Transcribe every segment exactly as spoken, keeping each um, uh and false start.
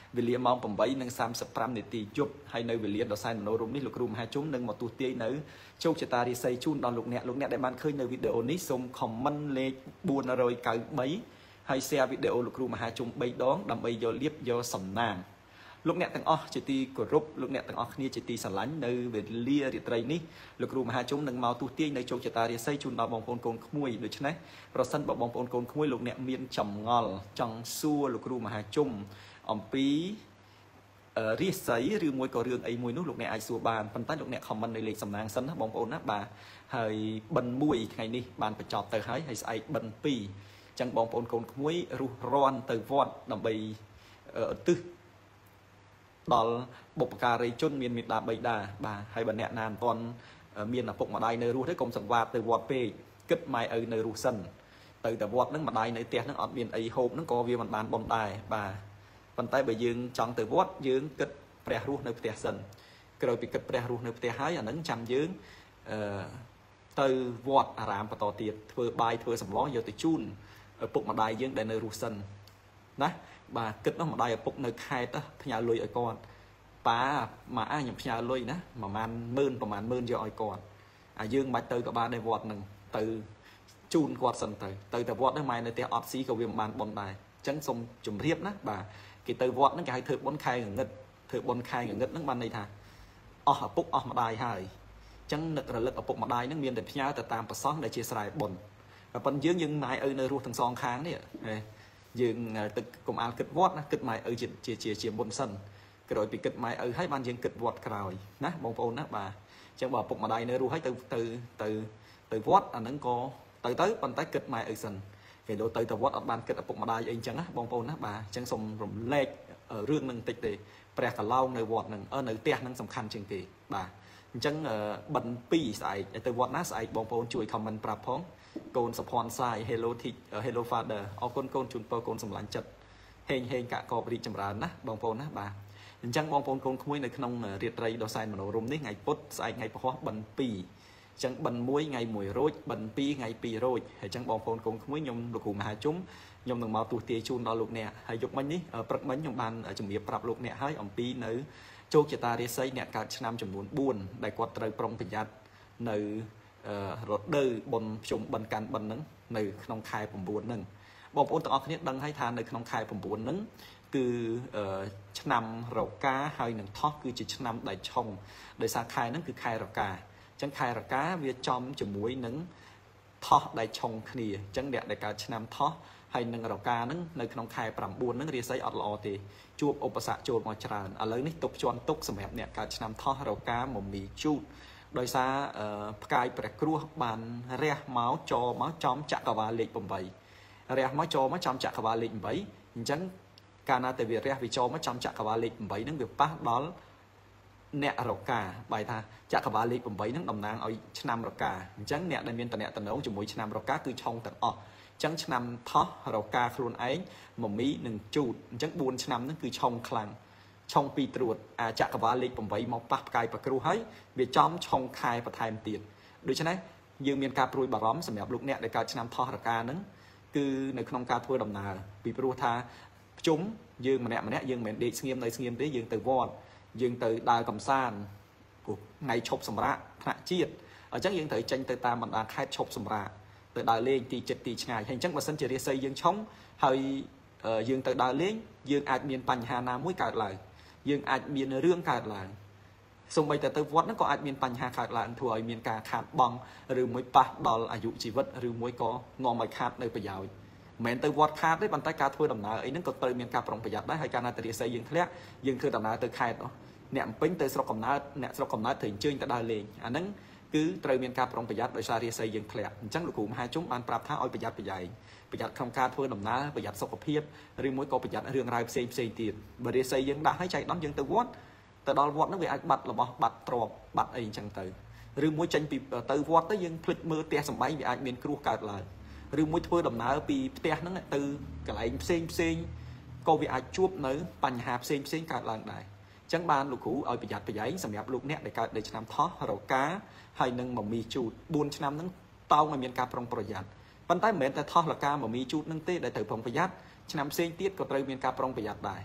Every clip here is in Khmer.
វិលាម៉ោងeightនិងthirty-fiveនាទីយប់ហើយនៅវិលាដ៏សែនមនោរម្យនេះលោកគ្រូមហាជុំនឹងមកទូទាយនៅជោគជតារាសីជូនដល់លោកអ្នកលោកអ្នកដែលបានឃើញនៅវីដេអូនេះសូម comment លេខfour ninety-three ហើយ share វីដេអូលោកគ្រូមហាជុំ3ដងដើម្បីយកលៀបយកសំណាងលោកអ្នកទាំងអស់ជាទីគោរពលោកអ្នកទាំងអស់គ្នាជាទីស្រឡាញ់នៅវេលារាត្រីនេះលោកគ្រូមហាជុំនឹងមកទូទាយនៅជោគជតារាសីជូនដល់បងប្អូនកូនក្មួយដូច្នេះប្រសិនបើបងប្អូនកូនក្មួយលោកអ្នកមានចម្ងល់ចង់សួរលោកគ្រូមហាជុំអំពីរាសីឬមួយក៏រឿងអីមួយនោះលោកអ្នកអាចសួរបានប៉ុន្តែលោកអ្នក comment នៅលេខសំណាងសិនណាបងប្អូនណាបាទហើយបិណ្ឌមួយថ្ងៃនេះបានបញ្ចប់ទៅហើយហើយស្អែកបិណ្ឌtwoអញ្ចឹងបងប្អូនកូនក្មួយរុះរាន់ទៅវត្តដើម្បីឧទ្ទិសដល់បុព្វការីជនមានមេត្តាបិតាបាទហើយបើអ្នកណាមិនទាន់មានឪពុកម្ដាយនៅរស់ទេកុំសង្វាតទៅវត្តពេកគិតម៉ែឪនៅរស់សិនទៅតែវត្តហ្នឹងម្ដាយនៅផ្ទះហ្នឹងអត់មានអីហូបហ្នឹងក៏វាមិនបានបំដែរបាទប៉ុន្តែបើយើងចង់ទៅវត្តយើងគិតព្រះរស់នៅផ្ទះសិនក្រោយពីគិតព្រះរស់នៅផ្ទះហើយអាហ្នឹងចាំយើងអឺទៅវត្តអារាមបន្តទៀតធ្វើបាយធ្វើសម្លយកទៅជូនឪពុកម្ដាយយើងដែលនៅរស់សិនណាបាទគិតនោះម្ដាយឪពុកនៅខេត្តផ្ញើលុយឲ្យគាត់ប៉ាម៉ាក់ខ្ញុំផ្ញើលុយណាប្រហែលម៉ឺនប្រហែលម៉ឺនយកឲ្យគាត់អាយើងមិនបាច់ទៅក៏បានដែរវត្តហ្នឹងទៅជូនគាត់សិនទៅទៅតែវត្តហ្នឹងម៉ែនៅផ្ទះអត់ស៊ីក៏វាមិនបានបុណ្យដែរអញ្ចឹងសូមជម្រាបណាបាទគេទៅវត្តហ្នឹងគេឲ្យធ្វើបុណ្យខែងងឹតធ្វើបុណ្យខែងងឹតហ្នឹងបានន័យថាអស់ឪពុកអស់ម្ដាយហើយអញ្ចឹងនឹករលឹកឪពុកម្ដាយហ្នឹងមានតែផ្ញើទៅតាមប្រសងដែលជាស្រែបុណ្យប៉ុន្តែយើងយើងម៉ែឪនៅរស់ទាំងសងខាងនេះយើងទឹកកុំអាលគិតវត្តណាគិតម៉ែឪជាជាជាមុនសិនក្រោយពីគិតម៉ែឪហើយបានយើងគិតវត្តក្រោយណាបងប្អូនណាបាទអញ្ចឹងបើឪពុកម្ដាយនៅរស់ហើយទៅទៅទៅទៅវត្តអាហ្នឹងក៏ទៅទៅប៉ុន្តែគិតម៉ែឪសិនគេទៅទៅវត្តអត់បានគិតឪពុកម្ដាយអីអញ្ចឹងណាបងប្អូនណាបាទអញ្ចឹងសូមរំលែករឿងហ្នឹងបន្តិចទេព្រះកឡោងនៅវត្តហ្នឹងនៅផ្ទះហ្នឹងសំខាន់ជាងគេបាទអញ្ចឹងបិណ្ឌtwoស្អែកទៅវត្តណាស្អែកបងប្អូនជួយ comment ប្រាប់ផងកូនសុភ័ណ្ឌសាយ Hello Teach Hello Father អរគុណកូនជូនពរកូនសម្លាញ់ចិត្តហេងហេងកាកកបរីកចម្រើនណាបងប្អូនណាបាទអញ្ចឹងបងប្អូនកូនក្មួយនៅក្នុងរាត្រីដ៏សែនមនោរម្យនេះថ្ងៃពុធស្អែកថ្ងៃពហុបិណ្ឌtwoអញ្ចឹងបិណ្ឌoneថ្ងៃoneរោចបិណ្ឌtwoថ្ងៃtwoរោចហើយអញ្ចឹងបងប្អូនកូនក្មួយខ្ញុំលោកគ្រូមហាជុំខ្ញុំនឹងមកទូទាយជូនដល់លោកអ្នកហើយយកមិញនេះព្រឹកមិញខ្ញុំបានជំរាបប្រាប់លោកអ្នកហើយអំពីនៅជោគជតារាសីអ្នកកើតឆ្នាំចំនួនfourដែលគាត់ត្រូវប្រុងប្រយ័ត្ននៅរដូវបុណ្យភ្ជុំបិណ្ឌកាន់បិណ្ឌហ្នឹងនៅក្នុងខែnineហ្នឹងបងប្អូនទាំងអស់គ្នាដឹងហើយថានៅក្នុងខែnineហ្នឹងគឺឆ្នាំរកាហើយនឹងថោះគឺជាឆ្នាំដែលឆុងដោយសារខែហ្នឹងគឺខែរកាអញ្ចឹងខែរកាវាចំជាមួយនឹងថោះដែលឆុងគ្នាអញ្ចឹងអ្នកដែលកើតឆ្នាំថោះហើយនឹងរកាហ្នឹងនៅក្នុងខែnineហ្នឹងរាសីអត់ល្អទេជួបឧបសគ្គចូលមកច្រើនឥឡូវនេះទុកជន់ទុកសម្រាប់អ្នកកើតឆ្នាំថោះរកាមមីជូតដោយសារផ្កាយព្រះគ្រោះបានរះមកចោមកចំចក្រវាលលេខeightរះមកចោមកចំចក្រវាលលេខeightអញ្ចឹងកាលណាតែវារះវាចោមកចំចក្រវាលលេខeightហ្នឹងវាប៉ះដល់អ្នករកាបែរថាចក្រវាលលេខeightហ្នឹងតំណាងឲ្យឆ្នាំរកាអញ្ចឹងអ្នកដែលមានតំណែងតំណងជាមួយឆ្នាំរកាគឺឆុងទាំងអស់អញ្ចឹងឆ្នាំថោះរកាខ្លួនឯងមមីនិងជូតអញ្ចឹងfourឆ្នាំហ្នឹងគឺឆុងខ្លាំងឆុងពីត្រួតអាចក្រវាលលេខeightមកប៉ះផ្កាយប្រគ្រោះហើយវាចំឆុងខែបន្ថែមទៀតដូច្នេះយើងមានការព្រួយបារម្ភសម្រាប់លោកអ្នកដែលកើតឆ្នាំថោះរកាហ្នឹងគឺនៅក្នុងការធ្វើដំណើរពីព្រោះថាភ្ជុំយើងម្នាក់ម្នាក់យើងមិនមែនដេកស្ងៀមនៅស្ងៀមទេយើងទៅវត្តយើងទៅដើរកំសាន្តថ្ងៃឈប់សម្រាកថ្នាក់ជាតិអញ្ចឹងយើងត្រូវចេញទៅតាមបណ្ដាខេត្តឈប់សម្រាកទៅដើរលេងទីចិត្តទីឆ្ងាយហើយអញ្ចឹងបើសិនជារាសីយើងឆុងហើយយើងទៅដើរលេងយើងអាចមានបញ្ហាណាមួយកើតឡើងយើងអាចមានរឿងកើតឡើងសូម្បីតែទៅវត្តហ្នឹងក៏អាចមានបញ្ហាកើតឡើងធ្វើឲ្យមានការខាតបង់ឬមួយប៉ះដល់អាយុជីវិតឬមួយក៏នាំឲ្យខាតនៅប្រយោជន៍មិនមែនទៅវត្តខាតទេប៉ុន្តែការធ្វើដំណើរអីហ្នឹងក៏ត្រូវមានការប្រុងប្រយ័ត្នដែរហើយកាលណាទៅរាសីយើងធ្លាក់យើងធ្វើដំណើរទៅខេត្តអ្នកអំពេញទៅស្រុកកំណើតអ្នកស្រុកកំណើតត្រូវអញ្ជើញទៅដើរលេងអាហ្នឹងគឺត្រូវមានការប្រុងប្រយ័ត្នដោយសាររាសីយើងធ្លាក់អញ្ចឹងលោកគ្រូមហាជុំបានប្រាប់ថាឲ្យប្រយ័ត្នប្រយែងប្រយ័ត្នក្នុងការធ្វើដំណើរប្រយ័ត្នសុខភាពឬមួយក៏ប្រយ័ត្នរឿងរ៉ាវផ្សេងផ្សេងទៀតបើរាសីយើងដាក់ឲ្យចៃដន្យយើងទៅវត្តទៅដល់វត្តហ្នឹងវាអាចបាត់របស់បាត់ទ្រព្យបាត់អីអញ្ចឹងទៅឬមួយចេញពីទៅវត្តទៅយើងភ្លេចមើលផ្ទះសម្បែងវាអាចមានគ្រោះកើតឡើងឬមួយធ្វើដំណើរពីផ្ទះហ្នឹងទៅកន្លែងផ្សេងផ្សេងក៏វាអាចជួបនៅបញ្ហាផ្សេងផ្សេងកើតឡើងដែរអញ្ចឹងបានលោកគ្រូឲ្យប្រយ័ត្នប្រយែងសម្រាប់លោកអ្នកដែលកើតនៅឆ្នាំថោះរកាហើយនឹងមមីជូតfourឆ្នាំហ្នឹងតោងឲ្យមានការប្រុងប្រយ័ត្នប៉ុន្តែមិនមែនតែថោះរកាមមីជូតហ្នឹងទេដែលត្រូវប្រុងប្រយ័ត្នឆ្នាំផ្សេងទៀតក៏ត្រូវមានការប្រុងប្រយ័ត្នដែរ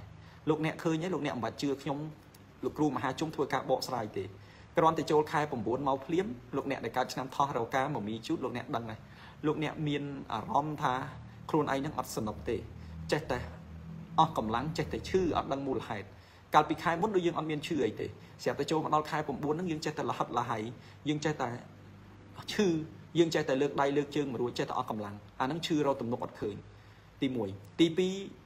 លោកអ្នកឃើញទេលោកអ្នកមិនបាច់ជឿខ្ញុំលោកគ្រូមហាជុំធ្វើការបកស្រាយទេគ្រាន់តែចូលខែ9មកភ្លាមលោកអ្នកដែលកើតឆ្នាំថោះរោកាមកមីជូតលោកអ្នកដឹងហើយលោកអ្នកមានអារម្មណ៍ថាខ្លួនឯងនឹងអត់សនុកទេចេះតែអស់កម្លាំងចេះតែឈឺអត់ដឹងមូលហេតុកាលពីខែមុនដូចយើងអត់មានឈឺអីទេស្រាប់តែចូលមកដល់ខែ9ហ្នឹងយើងចេះតែលហិតលហៃយើងចេះតែឈឺយើងចេះតែលើកដៃលើកជើងមិនរួចចេះតែអស់កម្លាំងអាហ្នឹងឈឺរកទំនុកអត់ឃើញទី1ទី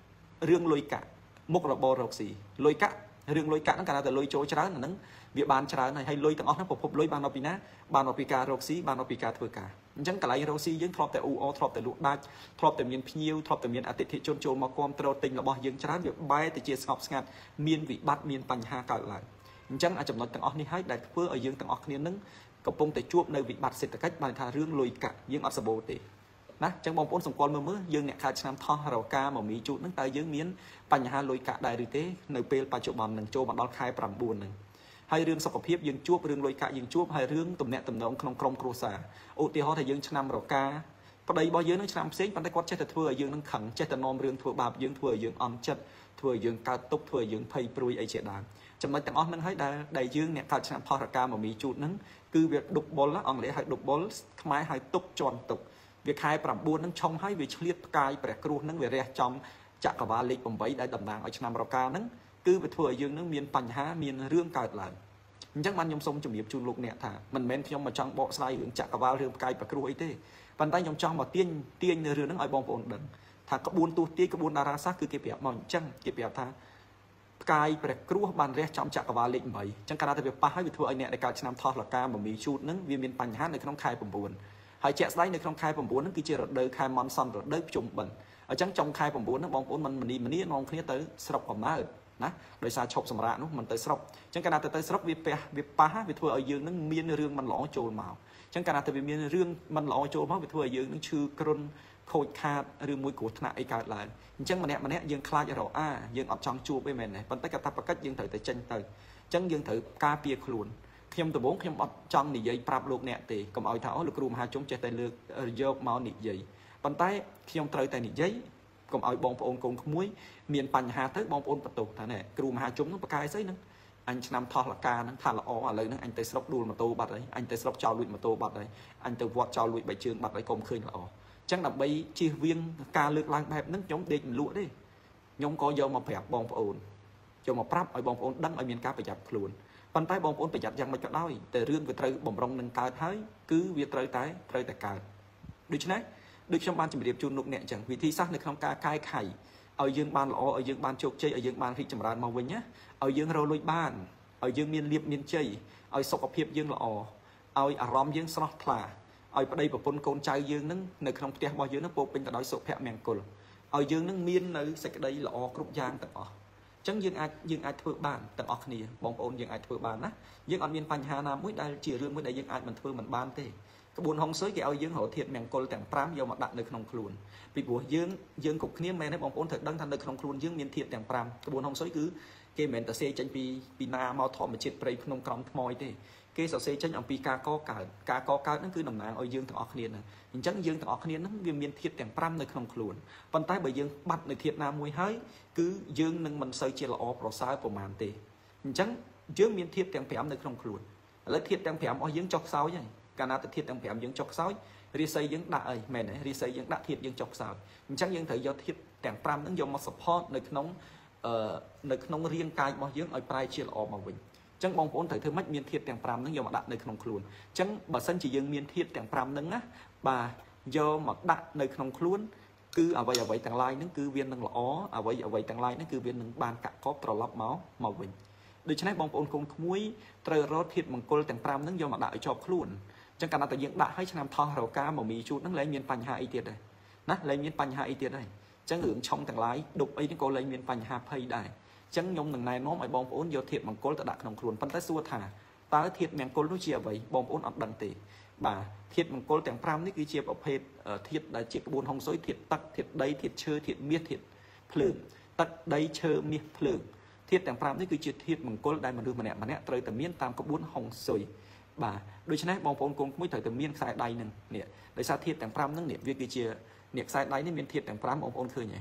2រឿងលុយកាក់មុខរបររកស៊ីលុយកាក់រឿងលុយកាក់ហ្នឹងកាលណាតែលុយចូលច្រើនអាហ្នឹងវាបានច្រើនហើយហើយលុយទាំងអស់ហ្នឹងប្រភពលុយបានមកពីណាបានមកពីការរកស៊ីបានមកពីការធ្វើការអញ្ចឹងកន្លែងរកស៊ីយើងធ្លាប់តែអ៊ូអធ្លាប់តែលក់ដាច់ធ្លាប់តែមានភ្ញៀវធ្លាប់តែមានអតិថិជនចូលមកគាំទ្រទិញរបស់យើងច្រើនវាបែរទៅជាស្ងប់ស្ងាត់មានវិបត្តិមានបញ្ហាកើតឡើងអញ្ចឹងអាចំណុចទាំងអស់នេះហើយដែលធ្វើឲ្យយើងទាំងអស់គ្នានឹងកំពុងតែជួបនៅវិបត្តិសេដ្ឋកិច្ចបានថារឿងលុយកាក់យើងអត់សបោទេណាអញ្ចឹងបងប្អូនសង្កល់មើលមើលយើងអ្នកខាតឆ្នាំថោះរកាមកមីជូតហ្នឹងតើយើងមានបញ្ហាលុយកាក់ដែរឬទេនៅពេលបច្ចុប្បន្ននឹងចូលមកដល់ខែ9ហ្នឹងហើយរឿងសុខភាពយើងជួបរឿងលុយកាក់យើងជួបហើយរឿងទំនាក់ទំនងក្នុងក្រុមគ្រួសារឧទាហរណ៍ថាយើងឆ្នាំរកាប្តីរបស់យើងនឹងឆ្នាំផ្សេងប៉ុន្តែគាត់ចេះតែធ្វើឲ្យយើងនឹងខឹងចេះតែនាំរឿងធ្វើបាបយើងធ្វើឲ្យយើងអន់ចិត្តធ្វើឲ្យយើងកើតទុក្ខធ្វើឲ្យយើងភ័យព្រួយអីជាដើមចំណុចទាំងអស់ហ្នឹងហើយដែលដែលយើងអ្នកកើតឆ្នាំថោះរកាមកមីជូតហ្នឹងគឺវាដុបបុលអង់គ្លេសហៅដុបបុលខ្មែរហៅទុកជន់ទុកវាខែ9ហ្នឹងឆុងហើយវាឆ្លៀតផ្កាយព្រះគ្រោះហ្នឹងវារះចំចក្រវាលលេខ8ដែលតំណាងឲ្យឆ្នាំរកាហ្នឹងគឺវាធ្វើឲ្យយើងនឹងមានបញ្ហាមានរឿងកើតឡើងអញ្ចឹងបានខ្ញុំសូមជម្រាបជូនលោកអ្នកថាមិនមែនខ្ញុំមកចង់បកស្រាយរឿងចក្រវាលរឿងផ្កាយព្រះគ្រោះអីទេប៉ុន្តែខ្ញុំចង់មកទាញទាញនៅរឿងហ្នឹងឲ្យបងប្អូនដឹងថាក្បួនទស្សទាយក្បួនតារាសាស្ត្រគឺគេប្រាប់មកអញ្ចឹងគេប្រាប់ថាផ្កាយព្រះគ្រោះបានរះចំចក្រវាលលេខ8អញ្ចឹងកាលណាទៅវាប៉ះហើយវាធ្វើឲ្យអ្នកដែលកើតឆ្នាំថោះលកាមមីជូតហ្នឹងវាមានបញ្ហានៅក្នុងខែ9ហើយជាក់ស្ដែងនៅក្នុងខែ9ហ្នឹងគឺជារដូវខែមនសនរដូវភ្ជុំបិណ្ឌអញ្ចឹងចុងខែ9ហ្នឹងបងប្អូនមិនមនីមនីនាំគ្នាទៅស្រុកកំណើតណាដោយសារឈប់សម្រាកនោះមិនទៅស្រុកអញ្ចឹងកាលណាទៅទៅស្រុកវាពះវាប៉ះវាធ្វើឲ្យយើងនឹងមានរឿងមិនល្អចូលមកអញ្ចឹងកាលណាទៅវាមានរឿងមិនល្អចូលមកវាធ្វើឲ្យយើងនឹងឈឺគ្រុនខូចខាតឬមួយគ្រោះថ្នាក់អីកើតឡើងអញ្ចឹងម្នាក់ម្នាក់យើងខ្លាចរអាយើងអត់ចង់ជួបអីមែនទេប៉ុន្តែកាតព្វកិច្ចយើងត្រូវតែចេញទៅអញ្ចឹងយើងត្រូវការពារខ្លួនខ្ញុំដំបូងខ្ញុំអត់ចង់និយាយប្រាប់លោកអ្នកទេកុំឲ្យថាអូលោកគ្រូមហាជុំចេះតែលើកយកមកនិយាយប៉ុន្តែខ្ញុំត្រូវតែនិយាយកុំឲ្យបងប្អូនកូនក្មួយមានបញ្ហាទៅបងប្អូនបន្ទោសថាណែគ្រូមហាជុំនឹងប្រកាយស្អីហ្នឹងអញឆ្នាំថោះលកាហ្នឹងថាល្អឥឡូវហ្នឹងអញទៅស្រុកដួលម៉ូតូបាត់ហើយអញទៅស្រុកចោលលួចម៉ូតូបាត់ហើយអញទៅវត្តចោលលួចបៃជើងបាត់ហើយកុំឃើញល្អអញ្ចឹងដើម្បីជៀសវាងការលើកឡើងបែបហ្នឹងខ្ញុំដេកមិនលក់ទេខ្ញុំក៏យកមកប្រាប់បងប្អូនយកមកប្រាប់ឲ្យបងប្អូនដឹងឲ្យមានការប្រយ័ត្នខ្លួនប៉ុន្តែបងប្អូនប្រយ័ត្នយ៉ាងម៉េចក៏ដោយតែរឿងវាត្រូវបំរុងនឹងកើតហើយគឺវាត្រូវតែត្រូវតែកើតដូច្នេះដូចខ្ញុំបានជម្រាបជូនលោកអ្នកអញ្ចឹងវិធីសាស្ត្រនៅក្នុងការកែខៃឲ្យយើងបានល្អឲ្យយើងបានជោគជ័យឲ្យយើងបានរីកចម្រើនមកវិញណាឲ្យយើងរកលុយបានឲ្យយើងមានលៀបមានជ័យឲ្យសុខភាពយើងល្អឲ្យអារម្មណ៍យើងស្រស់ថ្លាឲ្យប្តីប្រពន្ធកូនចៅយើងនឹងនៅក្នុងផ្ទះរបស់យើងនឹងពោពេញទៅដោយសុភមង្គលឲ្យយើងនឹងមាននៅសេចក្តីល្អគ្រប់យ៉ាងទាំងអស់អញ្ចឹងយើងអាចយើងអាចធ្វើបានទាំងអស់គ្នាបងប្អូនយើងអាចធ្វើបានណាយើងអត់មានបញ្ហាណាមួយដែលជារឿងមួយដែលយើងអាចមិនធ្វើមិនបានទេក្បួនហុងស៊ុយគេឲ្យយើងរកធាតុមង្គលទាំង5យកមកដាក់នៅក្នុងខ្លួនពីព្រោះយើងយើងគ្រប់គ្នាមែនទេបងប្អូនត្រូវដឹងថានៅក្នុងខ្លួនយើងមានធាតុទាំង5ក្បួនហុងស៊ុយគឺគេមិនមែនតែសេចេញពីពីណាមកធម្មជាតិព្រៃភ្នំក្រំថ្មទេគេសរសេរចេញអំពីការកកើតការកកើតហ្នឹងគឺតំណាងឲ្យយើងទាំងអស់គ្នាហ្នឹងអញ្ចឹងយើងទាំងអស់គ្នាហ្នឹងវាមានធាតុទាំង5នៅក្នុងខ្លួនប៉ុន្តែបើយើងបាត់នៅធាតុណាមួយហើយគឺយើងនឹងមិនសូវជាល្អប្រសើរប្រមាណទេអញ្ចឹងយើងមានធាតុទាំង5នៅក្នុងខ្លួនឥឡូវធាតុទាំង5របស់យើងចុះខ្សោយហើយកាលណាទៅធាតុទាំង5យើងចុះខ្សោយរាសីយើងដាក់អីមែនទេរាសីយើងដាក់ធាតុយើងចុះខ្សោយអញ្ចឹងយើងត្រូវយកធាតុទាំង5ហ្នឹងយកមក support នៅក្នុងអឺនៅក្នុងរាងកាយរបស់យើងឲ្យប្រែជាល្អមកវិញអញ្ចឹងបងប្អូនត្រូវធ្វើម៉េចមានធាតុទាំង5ហ្នឹងយកមកដាក់នៅក្នុងខ្លួនអញ្ចឹងបើសិនជាយើងមានធាតុទាំង5ហ្នឹងណាបាទយកមកដាក់នៅក្នុងខ្លួនគឺអ្វីអ្វីទាំងឡាយហ្នឹងគឺវានឹងល្អអ្វីអ្វីទាំងឡាយហ្នឹងគឺវានឹងបានកាក់កបត្រឡប់មកមកវិញដូច្នេះបងប្អូនកូនក្មួយត្រូវរកធាតុមង្គលទាំង5ហ្នឹងយកមកដាក់ឲ្យជាប់ខ្លួនអញ្ចឹងកាលណាតែយើងដាក់ឲ្យឆ្នាំថោះរកាមកមីជូតហ្នឹងលែងមានបញ្ហាអីទៀតដែរណាលែងមានបញ្ហាអីទៀតដែរអញ្ចឹងរឿងឆុងទាំងឡាយដុបអីហ្នឹងក៏លែងមានបញ្ហាភ័យដែរអញ្ចឹងខ្ញុំនឹងណែនាំឲ្យបងប្អូនយកធាតុមង្គលទៅដាក់ក្នុងខ្លួនប៉ុន្តែសួរថាតើធាតុមង្គលនោះជាអ្វីបងប្អូនអត់ដឹងទេបាទធាតុមង្គលទាំង5នេះគឺជាប្រភេទធាតុដែលជាក្បួនហុងស៊ុយធាតុទឹកធាតុដីធាតុឈើធាតុមាសធាតុភ្លើងទឹកដីឈើមាសភ្លើងធាតុទាំង5នេះគឺជាធាតុមង្គលដែលមនុស្សម្នាក់ម្នាក់ត្រូវតែមានតាមក្បួនហុងស៊ុយបាទដូច្នេះបងប្អូនកូនក្មួយត្រូវតែមានខ្សែដៃនឹងនេះដោយសារធាតុទាំង5ហ្នឹងនេះវាគឺជានេះខ្សែដៃនេះមានធាតុទាំង5បងប្អូនឃើញទេ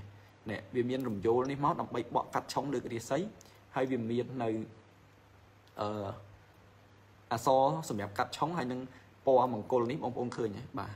nè vì miền rồng dô này máu đầm bay bọ cắt trong được cái sấy hay vì miền này ờ à so sầm đẹp cắt trong hay nâng po mỏng côn này bông bông khơi nhé bà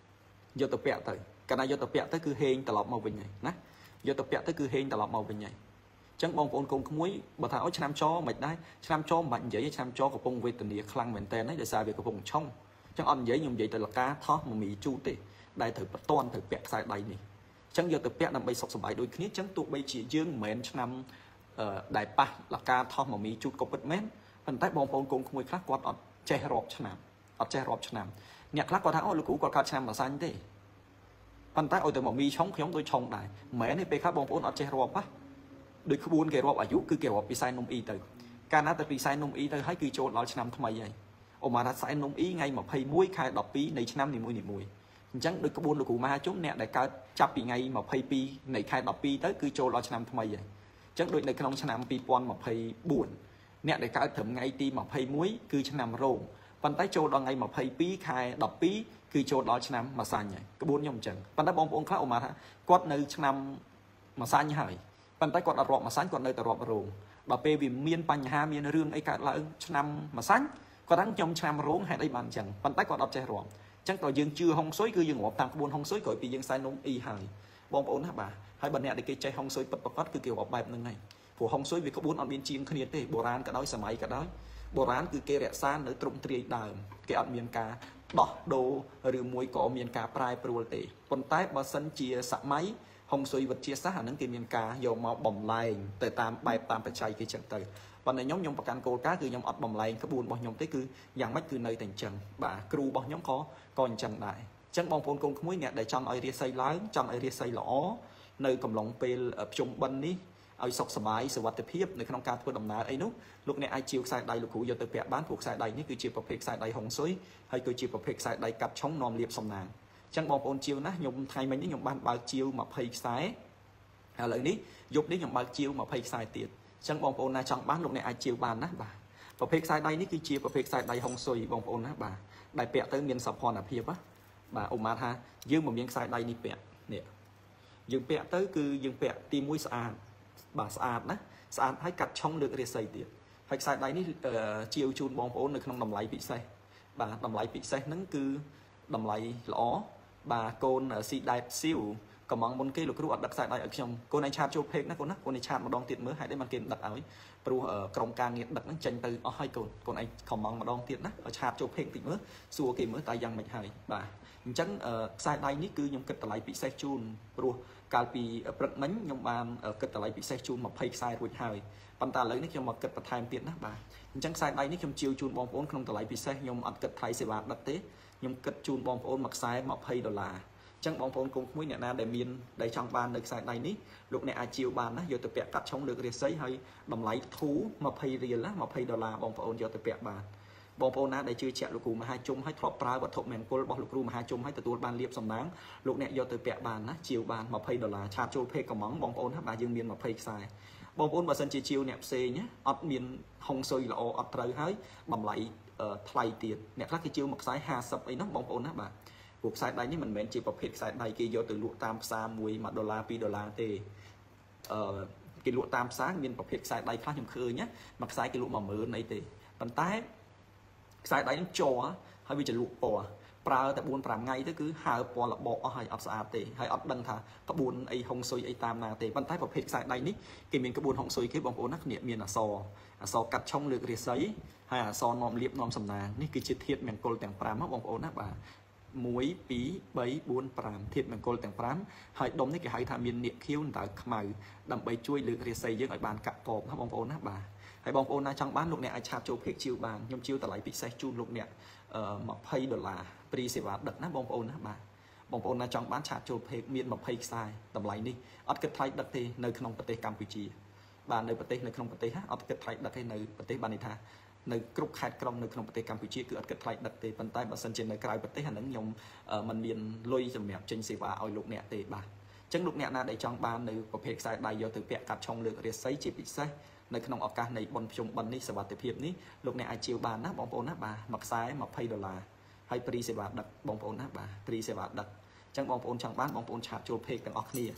do tập bẹ tới cái này do tập bẹ tới cứ hên tạt lọp màu bình này nè do tập bẹ tới cứ hên tạt lọp màu bình này chẳng bông bông côn muối bà thảo ở chăm cho mệt đấy chăm cho mạnh dễ chăm cho của bông về tình địa khăn mình tên đấy để xài về của bông trong chẳng ăn dễ nhung vậy từ là cá thó mà mì chu tệ đại thử bắt toàn thử bẹ xài đầy này chẳng giờ tập bẹ nằm bay sọc sầm bài đôi khi chẳng tụ bay chỉ dương mền năm đại pa là cá thó mà mì chu cục bật mén phần tay bông bông côn muối khác quạt ọt che rọp chạm ọt che rọp chạm nhạc khác có tháo ôi cũ có cá chạm mà xanh thế phần tay ôi từ mà mì chống chống tôi chống đại mẹ này pe khác bông bông ọt che rọp á đôi khi buôn kẹo ở dụ cứ kẹo ở pisai nôm y từ ca nát từ pisai nôm y từ hãy cứ trộn lọt năm thay vậy ôm mà đã sai nôm y ngay mà phay muối khai đọc pi này năm thì muối thì muối chẳng được cái buôn được cụ ma chúng nè đại ca chấp bị ngay mà phay pi này khai đọc pi tới cứ trộn lọt năm thay vậy chẳng đôi này cái nông năm pi pon mà phay buồn nè đại ca thẩm ngay ti mà phay muối cứ năm rồng phần tay trộn đòn ngay mà phay pi khai đọc pi cứ trộn lọt năm mà sai vậy cái buôn nhom chẳng phần tay bông bông khác ôm mà thà quát nơi năm mà sai như vậy phần tay còn đặt rọp mà sáng còn nơi tờ rọp rồng bà pe vì miên bành hà miên rương ấy cả là năm mà sáng có đáng trong năm rốn hay đây bàn chẳng phần tay còn đọc che rọp chẳng tờ dương chưa hông xối cứ dương ngọt tăng buôn hông xối cội vì dương sai nông y hài bom ổn hả bà hai bên này để cái chơi hông xối bật bật phát cứ kiểu bọc bài bên này của hông xối vì có bốn on biên chiên khơi thế bồ rán cả đói sờ máy cả đói bồ rán cứ kê rẽ san ở trung tri đàm cái ăn miên cá đỏ đồ rửa muối có miên cá prai protein phần tay bà sân chia sạ máy hông xuôi vật chia sát những cái miền cá dầu màu bồng lại từ tam bài tam phải chạy cái trận từวันในnhóm nhómประกันโกลก้าคือnhómอดบอมไลน์ขบวนบอnhóm tớiคืออย่างไม่คือในแต่งจังบ่าครูบอnhóm có cònจังได้จังบองพลกงขมุ้ยเนี่ยได้จังไอเรียไซล้างจังไอเรียไซหล่อในกำลังเปลชมบันนี้เอาสกสบายสวัสดิภาพในขนมการพูดดำนาไอ้นุ๊กลูกในไอจิวสายใดลูกขู่ยาตัวเปียบ้านผูกสายใดนี่คือจิวประเภทสายใดหงซุยให้คือจิวประเภทสายใดกับช่องนอมเรียบสมนางจังบองพลจิวนะยมไทยมันนี่ยมบ้านบาจิวมาเพย์สายอะไรนี้ยกนี้ยมบาจิวมาเพย์สายเตียจังบองโอนนาจังบ้านลูกในไอจิวบานนะบ่าประเภทสายใดนี่คือจิวประเภทสายใดหงซุยบองโอนนะบ่าได้เปียเติมเมียนสับพรอภิบะบ่าอมมาท่ายืมมาเมียนสายใดนี่เปียเนี่ยยืมเปียเติมคือยืมเปียตีมุ้ยสะอาดบ่าสะอาดนะสะอาดให้กัดช่องเลือดเรียใส่เตียให้สายใดนี่จิวจูนบองโอนในขนมดำไหลปีใส่บ่าดำไหลปีใส่นั่นคือดำไหลล้อบ่าโกนสีได้ซิวก็มองบนกี้ลูกครูอัดดักสายได้อักชมโกในชาติโจเพกนะคนนะโกในชาติมาดองติดมือให้ได้มันเกณฑ์ดักเอาไว้ปรูกรมการเงียบดักนั้นจันตือเอาให้โกนโกนไอ้ขมองมาดองติดนะชาติโจเพกติดมือสัวกี่มือตายยังไม่หายบ่าจังสายได้นี่คือยมกึศตะไลปีเซจูนปรูการปีปรักนั้นยมบานกึศตะไลปีเซจูนมาเพย์สายรุ่ยหายปันตาเลยนี่ยมมากึศตะไทม์ติดนะบ่าจังสายได้นี่ยมจิวจูนบอมโอนขนมตะไลปีเซยมอัดกึศไทยเสวาดักเต้ยมกึศจูนบอมโอนมักสายมาเพย์ดอลลาร์จังบองพลกงมุ้ยเนี่ยนาได้มีนได้ช่างบานในสายใดนี้ลูกในอาจิวบานนะโยตเปียกัดช่องเลือกเรียใช้ให้ดำไหลทูมาเพย์เรียนละมาเพย์ดอลลาร์บองพลโยตเปียบานบองพลนะได้ชื่อแฉลูกครูมาให้จุ่มให้ทรอปปลาวัตถุแมงกุลบอกลูกครูมาให้จุ่มให้ตัวบานเรียบสำนักลูกเนี่ยโยตเปียบานนะจิวบานมาเพย์ดอลลาร์ชาโจเพกกระมังบองพลนะบานยังมีนมาเพย์สายบองพลบาสันจิจิวเนี่ยเซเนี่ยอัดมีนหงซอยละออัดเตยให้ดำไหลไทยเตียนเนี่ยคลาสจิวหมักสายห้าสับไอ้น้องบองพลนะบานพวกสายใดนี่มันเหมือนจีประเภทสายใดกี่โยตือลุตามซามวยมาดอลลาร์ปีดอลลาร์เตกี่ลุตามซามีประเภทสายใดคลาสยมเคยเนี่ยมักสายกี่ลุมาเมือในเตปันท้ายสายใดยังโจฮะให้วิจลุปอปลาแต่บุญปรามไงก็คือหาปอละบอกให้อัดสะอาดเตให้อัดดังท่ากระบุญไอหงซุยไอตามนาเตปันท้ายประเภทสายใดนี่กี่มีกระบุญหงซุยคือบอกโอนักเนี่ยมีน่ะซอซอกัดช่องเลือกเรียใสให้ซอนอมเลียบนอมสำนางนี่คือจิตเทียดแมงกลแต่งปรามบอกโอนักบ่ามวยปีใบบุญปรามเทียบแมงกลแต่งปรามให้ดมนี่กี่ให้ทำมีนเนี่ยคิ้วแต่ขมายดำไปช่วยเลือกเรียใสเยอะไอบานกะปอบนะบอกโอนักบ่าให้บองโอนาจังบ้านลูกเนี่ยไอชาโจเพกชิวบานยมชิวแต่ไหลปีไซจูนลูกเนี่ยมาเพย์ดอลลาร์ปรีเสวาดักนะบองโอนะบ่าบองโอนาจังบ้านชาโจเพกมีนมาเพย์ไซตำไหลนี่อัดกระไทยดักเตในขนมประเทศกัมพูชีบานในประเทศในขนมประเทศฮะอัดกระไทยดักในประเทศบานิธาในกรุ๊ปขายกรมในขนมประเทศกัมพูชีคืออัดกระไทยดักเตปันใต้บัสันเจนในกลายประเทศหันนั้นยมมันมีนลุยจำแบบเจนเสวาเอาลูกเนี่ยเตบ่าจังลูกเนี่ยนาได้จังบ้านในประเภทไซใดโยถือเปียกัดช่องเลือกเรียไซจีปิไซในขนมอากาศในบนชมบันนี้สวัสดิภาพนี้ลูกในไอจิวบานนะบองโอนนะบ่าหมักซ้ายหมักไพดอลลาร์ให้ปรีเสวาดักบองโอนนะบ่าปรีเสวาดักจังบองโอนช่างบ้านบองโอนฉาบโจเพกต่างออกนี่ป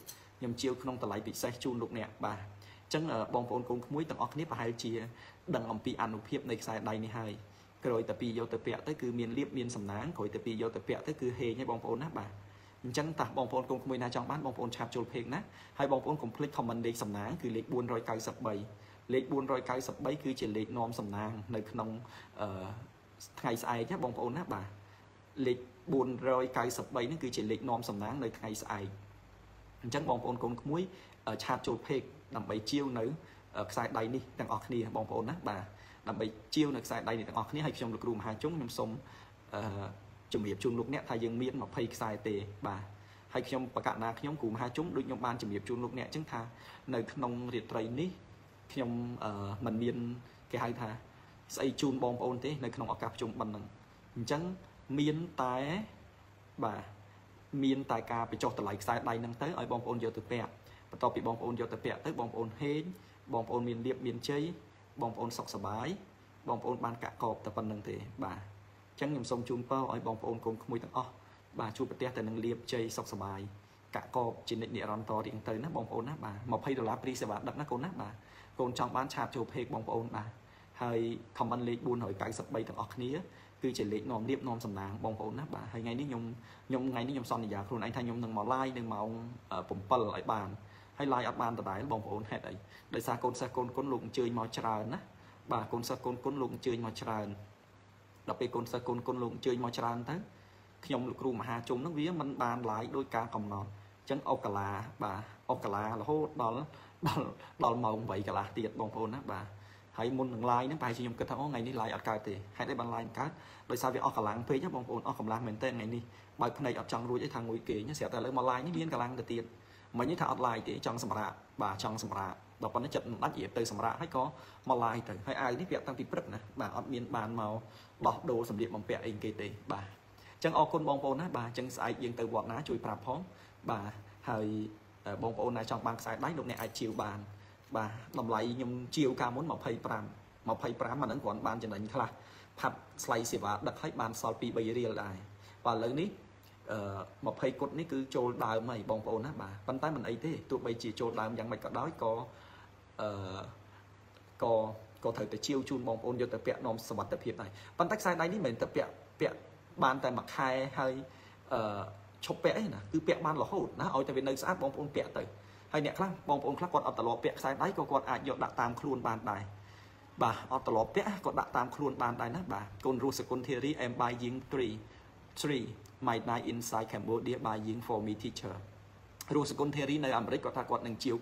ញោមជាវក្នុងតម្លៃពិសេសជូនលោកអ្នកបាទអញ្ចឹងបងប្អូនកូនក្មួយទាំងអស់គ្នាប្រហែលជាដឹងអំពីអនុភាពនៃខ្សែដៃនេះហើយក្រោយតែពីយកទៅពាក់ទៅគឺមានលៀបមានសំណាងក្រោយតែពីយកទៅពាក់ទៅគឺហេងហើយបងប្អូនណាបាទអញ្ចឹងតោះបងប្អូនកូនក្មួយណាចង់បានបងប្អូនឆាប់ចូលពេកណាហើយបងប្អូនកុំភ្លេច comment លេខសំណាងគឺលេខបួនរយកៅសិបបីលេខបួនរយកៅសិបបីគឺជាលេខនាំសំណាងនៅក្នុងអឺថ្ងៃស្អែកណាបងប្អូនណាបាទលេខបួនរយ កៅសិបបីហ្នឹងគឺជាលេខនាំសំណាងនៅថ្ងៃស្អែកអញ្ចឹងបងប្អូនកូនក្មួយឆាប់ចូលពេកដើម្បីជាវនៅខ្សែដៃនេះទាំងអស់គ្នាបងប្អូនណាបាទដើម្បីជាវនៅខ្សែដៃនេះទាំងអស់គ្នាហើយខ្ញុំលោកគ្រូមហាជុងខ្ញុំសូមអឺជំរាបជូនលោកអ្នកថាយើងមានម្ភៃខ្សែទេបាទហើយខ្ញុំបកណាខ្ញុំគ្រូមហាជុងដូចខ្ញុំបានជំរាបជូនលោកអ្នកអញ្ចឹងថានៅក្នុងរាត្រីនេះខ្ញុំអឺមិនមានគេហៅថាស្អីជូនបងប្អូនទេនៅក្នុងឱកាសប្រជុំបិណ្ឌហ្នឹងអញ្ចឹងមានតែបាទមានតែការបញ្ចុះតម្លៃខ្សែដៃហ្នឹងទៅឲ្យបងប្អូនយកទៅពាក់បន្ទាប់ពីបងប្អូនយកទៅពាក់ទៅបងប្អូនហេងបងប្អូនមានលៀបមានជ័យបងប្អូនសុខសប្បាយបងប្អូនបានកាក់កបតែប៉ុណ្្នឹងទេបាទអញ្ចឹងខ្ញុំសូមជូនពរឲ្យបងប្អូនកូនក្មួយទាំងអស់បាទជួបប្រទះតែនឹងលៀបជ័យសុខសប្បាយកាក់កបជានិច្ចនិរន្តរ៍រៀងទៅណាបងប្អូនណាបាទម្ភៃដុល្លារព្រីសេវាដឹកណាកូនណាបាទកូនចង់បានឆាតចូលពេកបងប្អូនបាទហើយ comment លេខបួនរយ កៅសិបបីទាំងអស់គ្នាគឺជាលេខនាំលៀបនាំសំណាងបងប្អូនណាបាទហើយថ្ងៃនេះខ្ញុំខ្ញុំថ្ងៃនេះខ្ញុំសន្យាខ្លួនឯងថាខ្ញុំនឹងមក live នៅម៉ោង7ឲ្យបានហើយ live អត់បានដដែលបងប្អូនហេតុអីដោយសារកូនសិស្សកូនគុណលោកអញ្ជើញមកច្រើនណាបាទកូនសិស្សកូនគុណលោកអញ្ជើញមកច្រើនដល់ពេលកូនសិស្សកូនគុណលោកអញ្ជើញមកច្រើនទៅខ្ញុំលោកគ្រូមហាជុំហ្នឹងវាមិនបាន live ដោយការកំណត់អញ្ចឹងអុកកាឡាបាទអុកកាឡារហូតដល់ដល់ដល់ម៉ោង8កន្លះទៀតបងប្អូនណាបាទហើយមុននឹង live ហ្នឹងប្រហែលជាខ្ញុំគិតថាអូថ្ងៃនេះ live អត់កើតទេហេតុអីបាន live កើតដោយសារវាអស់កម្លាំងពេកណាបងប្អូនអស់កម្លាំងមែនតើថ្ងៃនេះបើភ្នែកអត់ចង់រួចអីថាងុយគេស្រាប់តែឥឡូវមក live នេះមានកម្លាំងទៅទៀតមិញនេះថាអត់ live ទេចង់សម្រាកបាទចង់សម្រាកដល់ប៉ុណ្ណេះចិត្តមិនដាច់រៀបទៅសម្រាកហើយក៏មក live ទៅហើយអាវនេះពាក់តាំងពីព្រឹកណាបាទអត់មានបានមកដោះដូរសម្លៀកបំពាក់អីគេទេបាទអញ្ចឹងអរគុណបងប្អូនណាបាទអញ្ចឹងស្អែកយើងទៅវត្តណាជួយប្រាប់ផងបាទហើយបងប្អូនណាចង់បានខ្សែដៃលោកអ្នកអាចជាវបានបាទតម្លៃខ្ញុំជាវកាលមុន25 25អាហ្នឹងគ្រាន់បានចំណេញខ្លះផាត់ស្លៃសេវាដឹកឲ្យបានសល់ពីរ បីរៀលដែរបាទឥឡូវនេះអឺ20គុតនេះគឺចូលដើមហើយបងប្អូនណាបាទប៉ុន្តែមិនអីទេទោះបីជាចូលដើមយ៉ាងម៉េចក៏ដោយក៏អឺក៏ក៏ត្រូវតែជាវជូនបងប្អូនយកទៅពាក់នាំសុវត្ថិភាពដែរប៉ុន្តែខ្សែដៃនេះមិនមែនតែពាក់ពាក់បានតែមួយខែហើយអឺឈប់ពាក់អីណាគឺពាក់បានរហូតណាឲ្យតែវានៅស្អាតបងប្អូនពាក់ទៅហើយអ្នកខ្លះបងប្អូនខ្លះគាត់អត់ត្រឡប់ពាក់ខ្សែដៃក៏គាត់អាចយកដាក់តាមខ្លួនបានដែរបាទអត់ត្រឡប់ពាក់គាត់ដាក់តាមខ្លួនបានដែរណាបាទកូនរស់សកុនធីរី am buying three three my night inside Cambodia buying for me teacher រស់សកុនធីរីនៅអាមេរិកគាត់ថាគាត់នឹងជាវ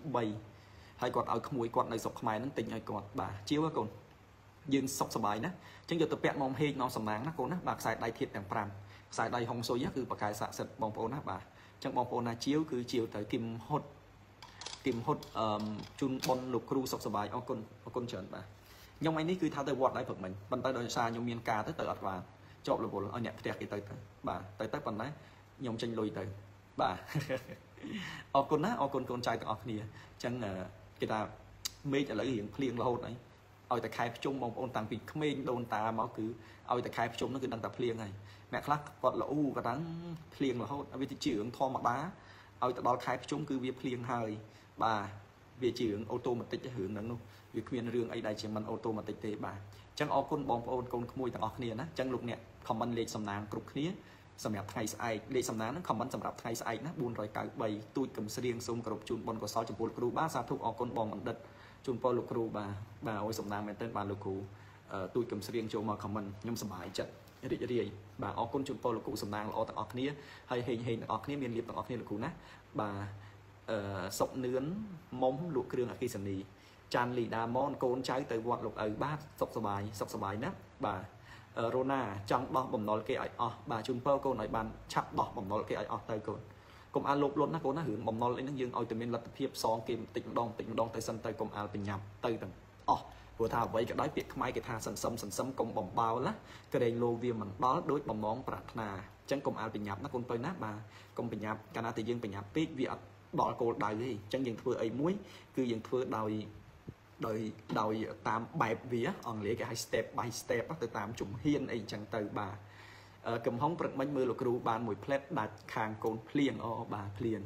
3ហើយគាត់ឲ្យក្មួយគាត់នៅស្រុកខ្មែរហ្នឹងទិញឲ្យគាត់បាទជាវកូនយើងសុខសប្បាយណាអញ្ចឹងយកទៅពាក់នាំហេកនាំសំណាងណាកូនណាបាទខ្សែដៃធាតុទាំង5ខ្សែដៃហុងស៊ុយគឺបកាយស័ក្តិសិទ្ធិបងប្អូនណាបាទអញ្ចឹងបងប្អូនណាជាវគឺជាវទៅគឹមហុតគឹមហុតអឺជូនប៉ុនលោកគ្រូសុខសប្បាយអរគុណអរគុណច្រើនបាទខ្ញុំឯនេះគឺថាទៅវត្តដែរព្រឹកមិញប៉ុន្តែដោយសារខ្ញុំមានការទៅទៅអត់បានជាប់រវល់ឲ្យអ្នកផ្ទះគេទៅទៅបាទទៅទៅប៉ុន្តែខ្ញុំចេញលុយទៅបាទអរគុណណាអរគុណកូនចៅទាំងអស់គ្នាអញ្ចឹងគេថាមេឃឥឡូវរៀងភ្លៀងរហូតហើយឲ្យតែខែភ្ជុំបងប្អូនតាំងពីក្មេងដូនតាមកគឺឲ្យតែខែភ្ជុំហ្នឹងគឺដឹងតែភ្លៀងហើយអ្នកខ្លះគាត់ល្អូគាត់ហ្នឹងភ្លៀងរហូតវាទៅជារឿងធម្មតាឲ្យទៅដល់ខែភ្ជុំគឺវាភ្លៀងហើយបាទវាជារឿងអូតូម៉ាទិករឿងហ្នឹងនោះវាគ្មានរឿងអីដែលជាមិនអូតូម៉ាទិកទេបាទអញ្ចឹងអរគុណបងប្អូនកូនក្មួយទាំងអស់គ្នាណាអញ្ចឹងលោកអ្នកខមមិនលេខសំណាងគ្រប់គ្នាសម្រាប់ថ្ងៃស្អែកលេខសំណាងហ្នឹងខមមិនសម្រាប់ថ្ងៃស្អែកណាបួនរយកៅបីទូចកំស្រៀងសូមគោរពជូនបុណ្យកុសលចំពោះគ្រូបាទសាធុអរគុណបងបណ្ឌិតជូនពរលោកគ្រូបាទបាទអោយសំណាងមែនទែនបាទលោកគ្រូទូចកំស្រៀងចូលមកខមមិនខ្ញុំសប្បាយចិត្តរីករាយបាទអរគុណជូនពរលោកគ្រូសំណាងល្អទាំងអស់គ្នាហើយហេងហេងទាំងអស់គ្នាមានលៀបទាំងអស់គ្នាលោកគ្រូណាបាទអឺសុកនឿនមុំលក់គ្រឿងអគ្គិសនីចាន់លីដាម៉នកូនចៅទៅវត្តលោកឪបាទសុខសប្បាយសុខសប្បាយណាបាទរ៉ូណាចង់ដោះបំណុលគេឲ្យអស់បាទជូនពរកូនឲ្យបានឆាប់ដោះបំណុលគេឲ្យអស់ទៅកូនកុំអាលលោភលន់ណាកូនណារឿងបំណុលអីហ្នឹងយើងឲ្យតែមានលទ្ធភាពសងគេបន្តិចម្ដងបន្តិចម្ដងទៅសិនទៅកុំអាលបញ្ញាប់ទៅទាំងអស់ព្រោះថាអ្វីក៏ដោយពាក្យខ្មែរគេថាសន្សំសន្សំកុំបំបោលណាក្រែងលោវាមិនដល់ដោយបំណងប្រាថ្នាអញ្ចឹងកុំអាលបញ្ញាប់ណាកូនទៅណាបាទកុំបញ្ញាប់កាលណាតែយើងបញ្ញាប់ពេកវាអត់ដល់គោលដៅទេអញ្ចឹងយើងធ្វើអីមួយគឺយើងធ្វើដោយដោយដោយតាមបែបវាអង់គ្លេសគេហៅ step by step ទៅតាមជំហានអីអញ្ចឹងទៅបាទកំហុងព្រឹកមិញមើលលោកគ្រូបានមួយផ្លែតដាច់ខាងកូនភ្លៀងអូបាទភ្លៀង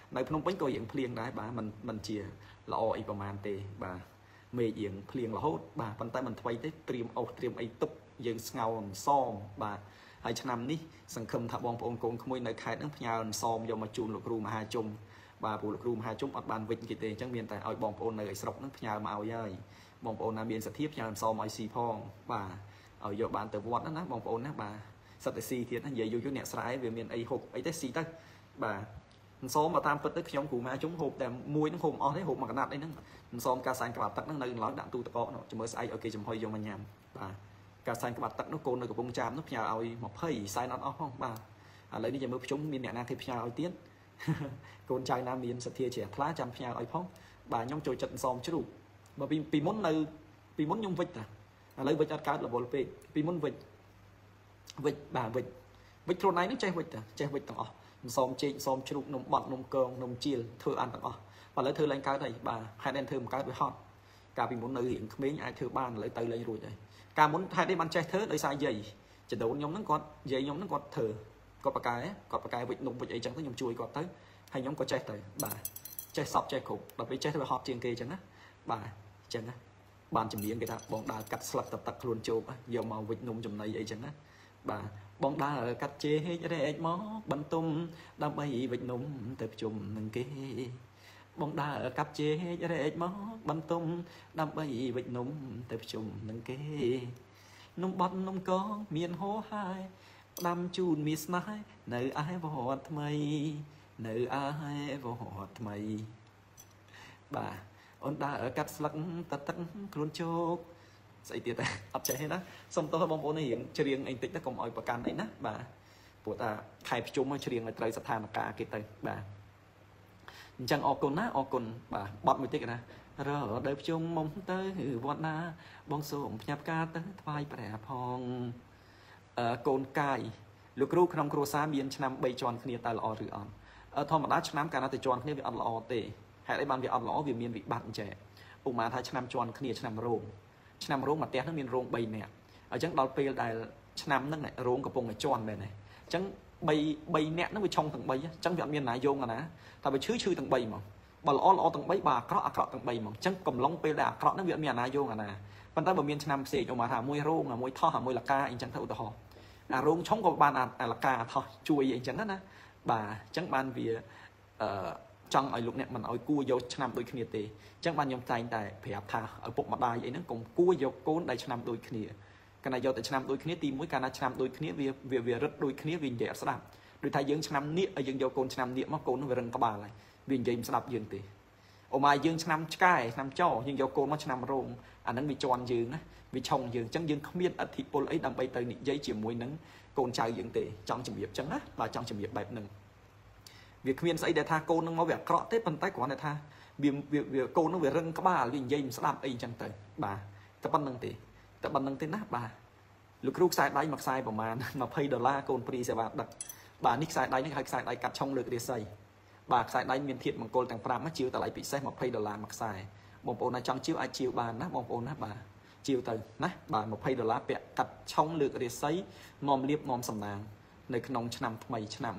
នៅភ្នំពេញក៏រៀងភ្លៀងដែរបាទមិនមិនជាល្អអីប្រហែលទេបាទមេឃរៀងភ្លៀងរហូតបាទប៉ុន្តែមិនថ្មីទេត្រៀមអុសត្រៀមអីទុកយើងស្ងោរអន្សមបាទហើយឆ្នាំនេះសង្ឃឹមថាបងប្អូនកូនក្មួយនៅខេត្តហ្នឹងផ្ញើអន្សមយកមកជូនលោកគ្រូមហាជុំបាទព្រោះលោកគ្រូមហាជុំអត់បានវិចគេទេអញ្ចឹងមានតែឲ្យបងប្អូននៅឯស្រុកហ្នឹងផ្ញើមកឲ្យហើយបងប្អូនណាមានសទ្ធាផ្ញើអន្សមឲ្យស៊ីផងបាទឲ្យយកបានទៅវត្តណាបងប្អូនណាបាទសិតតែស៊ីទៀតណានិយាយយូរយូរអ្នកស្រែវាមានអីហូបអីទេស៊ីទៅបាទអន្សមមកតាមពិតទៅខ្ញុំគ្រូម៉ាជុំហូបតែមួយហ្នឹងហូបអស់ទេហូបមួយកណាត់អីហ្នឹងអន្សមការសែនក្បាលទឹកហ្នឹងនៅឡើយដាក់ទូទឹកកកនោះជាមួយស្អែកឲ្យគេចំហុយយកមកញ៉ាំបាទការសែនក្បាលទឹកនោះកូននៅកំពង់ចាមនោះផ្ញើឲ្យยี่สิบសែនអត់អស់ផងបាទឥឡូវនេះចាំមើលភ្ជុំមានអ្នកណាគេផ្ញើឲ្យទៀតកូនចៅណាមានសទ្ធាជ្រះថ្លាចាំផ្ញើឲ្យផងបាទខ្ញុំចូលចិត្តអន្សមជ្រូកបើពីពីមុននៅពីមុនខ្ញុំវិចតាឥឡូវវិចអត់កើតរវល់ពេកពីមុនវិចវិចបាទវិចវិចខ្លួនឯងនេះចេះវិចតាចេះវិចទាំងអស់អន្សមជែកអន្សមជ្រូកនំបត់នំកងនំជាលធ្វើអានទាំងអស់ឥឡូវធ្វើឡើងកើតហើយបាទហេតុតែធ្វើមិនកើតវាហត់កាលពីមុននៅរៀងក្មេងអាចធ្វើបានឥឡូវទៅលែងរួចហើយកាលមុនហេតុនេះបានចេះធ្វើដោយសារយាយចដូនខ្ញុំហ្នឹងគាត់យាយខ្ញុំហ្នឹងគាត់ធ្វើគាត់បកកែគាត់បកកែវិចនំវិចអីចឹងទៅខ្ញុំជួយគាត់ទៅហើយខ្ញុំក៏ចេះទៅបាទចេះសពចេះគ្រប់ដល់ពេលចេះទៅវាហត់ជាងគេចឹងណាបាទចឹងណាបានជំនាញគេថាបងដើរកាត់ស្លឹកតទឹកខ្លួនជោគយកមកវិចនំចំណីអីចឹងណាបាទបងដើរកាត់ជេហេករែកមកបន្ទុំដើម្បីវិចនំទៅប្រជុំនឹងគេបងដើរកាត់ជេហេករែកមកបន្ទុំដើម្បីវិចនំទៅប្រជុំនឹងគេនំបត់នំកងមានហោហាយផ្ដាំជូនមានស្នេហ៍នៅឯវត្តថ្មីនៅឯវត្តថ្មីបាទអូនដើរកាត់ស្លឹកតទឹកខ្លួនជោគស្អីទៀតតែអត់ចេះទេណាសុំទោសបងប្អូនរៀងច្រៀងអីតិចទៅកុំឲ្យប្រកាន់អីណាបាទព្រោះថាខែប្រជុំឲ្យច្រៀងឲ្យត្រូវស្ថានភាពគេទៅបាទអញ្ចឹងអរគុណណាអរគុណបាទបត់មួយតិចណារដូវប្រជុំមុំទៅវត្តណាបងសូមផ្ញើផ្កាទៅថ្វាយព្រះផងអឺកូនកាយលោកគ្រូក្នុងគ្រួសារមានឆ្នាំបីជាន់គ្នាតើល្អឬអត់ធម្មតាឆ្នាំកាលណាទៅជាន់គ្នាវាអត់ល្អទេហេតុអីបានវាអត់ល្អវាមានវិបត្តិអញ្ចឹងឧបមាថាឆ្នាំជាន់គ្នាឆ្នាំរោងឆ្នាំរោងមួយផ្ទះហ្នឹងមានរោងបីនាក់អញ្ចឹងដល់ពេលដែលឆ្នាំហ្នឹងរោងកំពុងតែជាន់មែនទេអញ្ចឹង3 3នាក់ហ្នឹងវាឆុងទាំង3អញ្ចឹងវាអត់មានណាយោងណាតែវាឈឺឈឺទាំង3ហ្មងបើល្អល្អទាំង3បើអាក្រក់អាក្រក់ទាំង3ហ្មងអញ្ចឹងកំឡុងពេលដែលអាក្រក់ហ្នឹងវាអត់មានណាយោងណាប៉ុន្តែបើមានឆ្នាំផ្សេងឧបមាថាមួយរោងមួយថោះមួយលកាអីចឹងទៅឧទាហរណ៍អារោងឆុងក៏បានអាលកាថោះជួយអីចឹងណាបាទអញ្ចឹងបានវាអឺចង់ឲ្យលោកអ្នកមិនឲ្យគួរយកឆ្នាំដូចគ្នាទេអញ្ចឹងបានខ្ញុំតែងតែប្រាប់ថាឪពុកម្ដាយអីហ្នឹងកុំគួរយកកូនដែលឆ្នាំដូចគ្នាកាលណាយកតែឆ្នាំដូចគ្នាទីមួយកាលណាឆ្នាំដូចគ្នាវាវារឹតដូចគ្នាវានិយាយអត់ស្ដាប់ដូចថាយើងឆ្នាំនៀកហើយយើងយកកូនឆ្នាំនៀកមកកូននឹងវារឹងក្បាលហើយវានិយាយមិនស្ដាប់យើងទេអូម៉ាយើងឆ្នាំឆ្កែឆ្នាំចោយើងយកកូនមកឆ្នាំរោងអាហ្នឹងវាជន់យើងណាវាឆុងយើងអញ្ចឹងយើងគ្មានអធិពលអីដើម្បីទៅនិយាយជាមួយនឹងកូនចៅយើងទេចង់ជំរាបអញ្ចឹងណាបាទចង់ជំរាបបែបហ្នឹងវាគ្មានស្អីដែលថាកូននឹងមកវាអាក្រក់ទេប៉ុន្តែគ្រាន់តែថាវាវាកូននឹងវារឹងក្បាលវានិយាយមិនស្ដាប់អីអញ្ចឹងទៅបាទតែប៉ុណ្្នឹងទេតែប៉ុណ្្នឹងទេណាបាទលោកគ្រូខ្សែដៃមួយខ្សែប្រហែល20ដុល្លារកូនព្រីសេវាដឹកបាទនេះខ្សែដៃនេះហៅខ្សែដៃកាត់ឆុងលើករាសីបាទខ្សែដៃមានធាតុមង្គលទាំង5ណាជាវតម្លៃពិសេស20ដុល្លារមួយខ្សែបងប្អូនណាចង់ជាវអាចជាវបានណាបងប្អូនណាបាទជាវទៅណាបាទ20ដុល្លារពាក់កាត់ឆុងលើករាសីនាំលៀបនាំសំណាងនៅក្នុងឆ្នាំថ្មីឆ្នាំ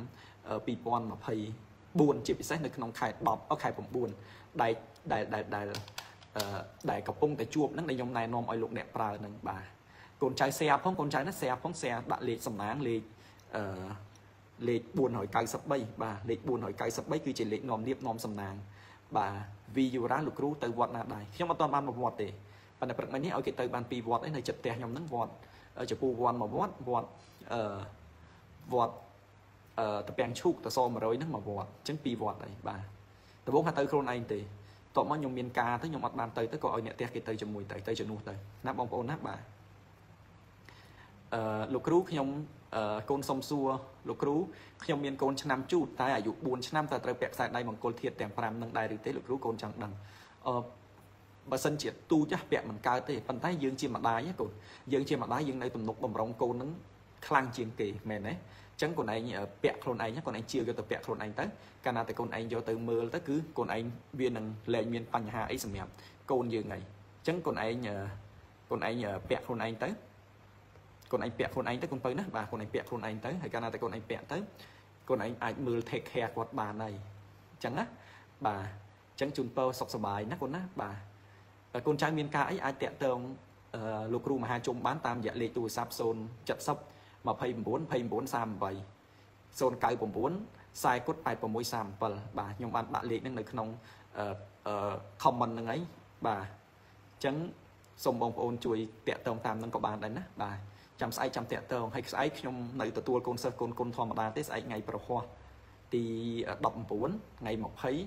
2024ជាពិសេសនៅក្នុងខែ10ខែ9ដែលដែលដែលអឺដែលកំពុងតែជួបហ្នឹងដែលខ្ញុំណែនាំឲ្យលោកអ្នកប្រើហ្នឹងបាទកូនចៅแชร์ផងកូនចៅណាแชร์ផង share ដាក់លេខសំណាងលេខអឺលេខ493បាទលេខ493គឺជាលេខនាំលៀបនាំសំណាងបាទវីយូរ៉ាលោកគ្រូទៅវត្តណាដែរខ្ញុំអត់ទាន់បានមកវត្តទេប៉ុន្តែព្រឹកមិញនេះឲ្យគេទៅបានពីរវត្តឯនៅចិត្តផ្ទះខ្ញុំហ្នឹងវត្តចំពោះវត្តមកវត្តវត្តអឺវត្តអឺតពាំងឈូកតស100ហ្នឹងមកវត្តអញ្ចឹងពីរវត្តហើយបាទដំបូងថាទៅខ្លួនឯងទេតបមកខ្ញុំមានការទៅខ្ញុំអត់បានទៅទៅក៏ឲ្យអ្នកផ្ទះគេទៅជាមួយទៅទៅជំនួសទៅណាបងប្អូនណាបាទអឺលោកគ្រូខ្ញុំអឺកូនសុំសួរលោកគ្រូខ្ញុំមានកូនឆ្នាំជូតតែអាយុ4ឆ្នាំតើត្រូវពាក់ខ្សែដៃមង្គលធាតុទាំង5នឹងដែរឬទេលោកគ្រូកូនចង់ដឹងអឺបើសិនជាទូចាស់ពាក់មិនកើតទេប៉ុន្តែយើងជាម្ដាយកូនយើងជាម្ដាយយើងនៅទំនុកបំរុងកូននឹងខ្លាំងជាងគេមែនទេអញ្ចឹងកូនឯងពាក់ខ្លួនឯងកូនឯងជាយកទៅពាក់ខ្លួនឯងទៅកាលណាតែកូនឯងយកទៅមើលទៅគឺកូនឯងវានឹងលែងមានបញ្ហាអីសម្រាប់កូនយើងហើយអញ្ចឹងកូនឯងកូនឯងពាក់ខ្លួនឯងទៅកូនឯងពាក់ខ្លួនឯងទៅកូនបើណាបាទកូនឯងពាក់ខ្លួនឯងទៅហើយកាលណាតែកូនឯងពាក់ទៅកូនឯងអាចមើល take care គាត់បានហើយ chẳng á bà chẳng chun pơ sọc sờ bài nát con á bà con trai miền ca ấy ai tẹt tông lục ru mà hai chung bán tam dạ lệ tu sáp xôn chặt sấp mà pay bốn pay bốn sam vậy xôn cài bổn bốn sai cốt bài bổn môi sam bờ bà nhung bạn bạn lệ năng nơi không comment năng ấy bà chẳng sông bông ôn chui tẹt tông tam năng có bàn đấy nè bà chăm sai chăm tẹt tông hay sai nhung nơi từ tua con sơ con con thò mà đa tết sai ngày pro hoa thì đọc bốn ngày một thấy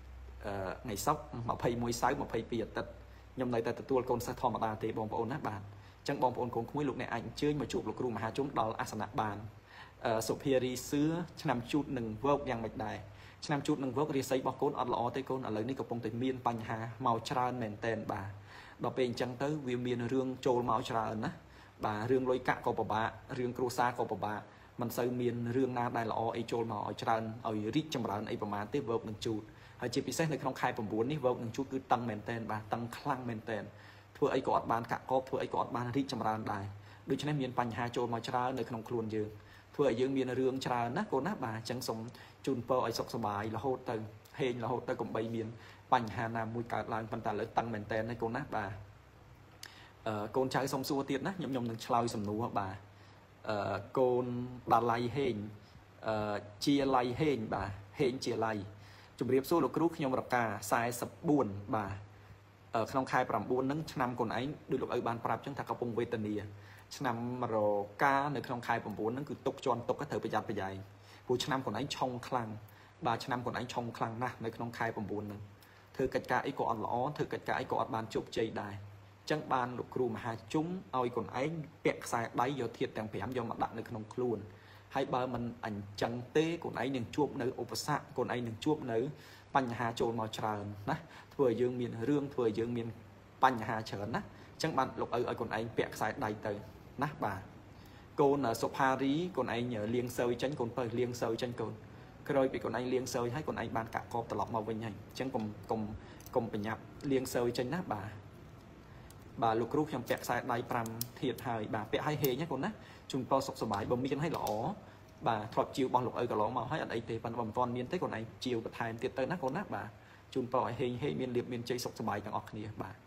ngày sóc mà pay môi sáu mà pay bìa tật nhom này tạiตัวคนสะท้อนมาดาเตะบอลบอลนะบานจังบอลบอลคนคุ้ยลูกในอันเชื่อมาจูบลูกครูมาหาจุ่มดอลอาสนะบานสุเพียรีซื้อชนำจุดหนึ่งเวิร์กยังไม่ได้ชนำจุดหนึ่งเวิร์กรีไซบอลโกนอัดล้อเตะโกนอะไรนี่กับปงเตมีนปัญหาเมาชราเมนเตนบาดอกเป็นจังเตอร์วิวมีนเรื่องโจลเมาชรานะบาเรื่องลอยกะกบะเรื่องครูซากบะมันเซอร์มีนเรื่องนาได้ล้อไอโจลเมาชราเอาริจจำรันไอประมาณเตะเวิร์กหนึ่งจุดให้จีพิเศษในขนมไข่ผมบุญนี่เวิร์กหนึ่งชุดคือตั้งเมนเทนบาตั้งคลั่งเมนเทนเพื่อไอ้กอดบานกะกอบเพื่อไอ้กอดบานริจำรานได้โดยเฉพาะมีนปัญหาโจมาชราในขนมครัวยืงเพื่อยืงมีนเรื่องชรานะโกนับบาจังสมจุนเปอไอ้สกสบายละโหดตึงเฮงละโหดตึงกับใบมีนปัญหานามวยการลานปัญตาเลยตั้งเมนเทนในโกนับบาโกนใช้สมสู้เตียนนะยมยมหนึ่งชลายสมนูบาโกนดาไลเฮงเชียไลเฮงบาเฮงเชียไลจุดเรียบสู้ลูกครูขยมรับกาสายสับบุญบ่าขนมคายปรำบุญนั้นชนำคนไอ้ดูลูกไอ้บานปรับจังถักกระปงเวตเนียชนำมารอกาในขนมคายปรำบุญนั้นคือตกจรตกก็เถอประหยัดประหยัดผู้ชนำคนไอ้ชงคลังบ่าชนำคนไอ้ชงคลังนะในขนมคายปรำบุญนั้นเธอกัดกาไอ้กอดล้อเธอกัดกาไอ้กอดบานจุบใจได้จังบานลูกครูมาหาจุ้มเอาไอ้คนไอ้เปียกสายได้ยอดเทียดแต่งแผมยอมมาดักในขนมครูนให้บามันอันจังเต้คนไอ้หนึ่งจุบในอุปสรรคคนไอ้หนึ่งจุบในปัญหาโจรมาชรานะเพื่อยืงมีนเรื่องเพื่อยืงมีนปัญหาเฉินนะจังบันลูกเอ๋ยคนไอ้เปียกสายใดเตยนะบ่าโกนสุภารีคนไอ้เหนือเลี้ยงเซยจังคนเปิดเลี้ยงเซยจังคนเคยไปคนไอ้เลี้ยงเซยให้คนไอ้บานกะกอบตลอดมาวันใหญ่จังกลมกลมกลมเป็นยับเลี้ยงเซยจังนะบ่าบ่าลูกครูยังเปียกสายใดปรำเทียดหายบ่าเปียกให้เฮเนี่ยคนนะจุนพอสกสบายบ่มีกันให้หล่อบ่าถอดจิวบอลลูกเอ๋ยก็ร้องมาให้อันไอเตปันบอมตอนมีนเต้คนไอจิวประทายเตียเตอร์นักคนนักบ่าจุนปล่อยเฮงเฮมีนเรียบมีนใจสกสบายกันออกเนี่ยบ่า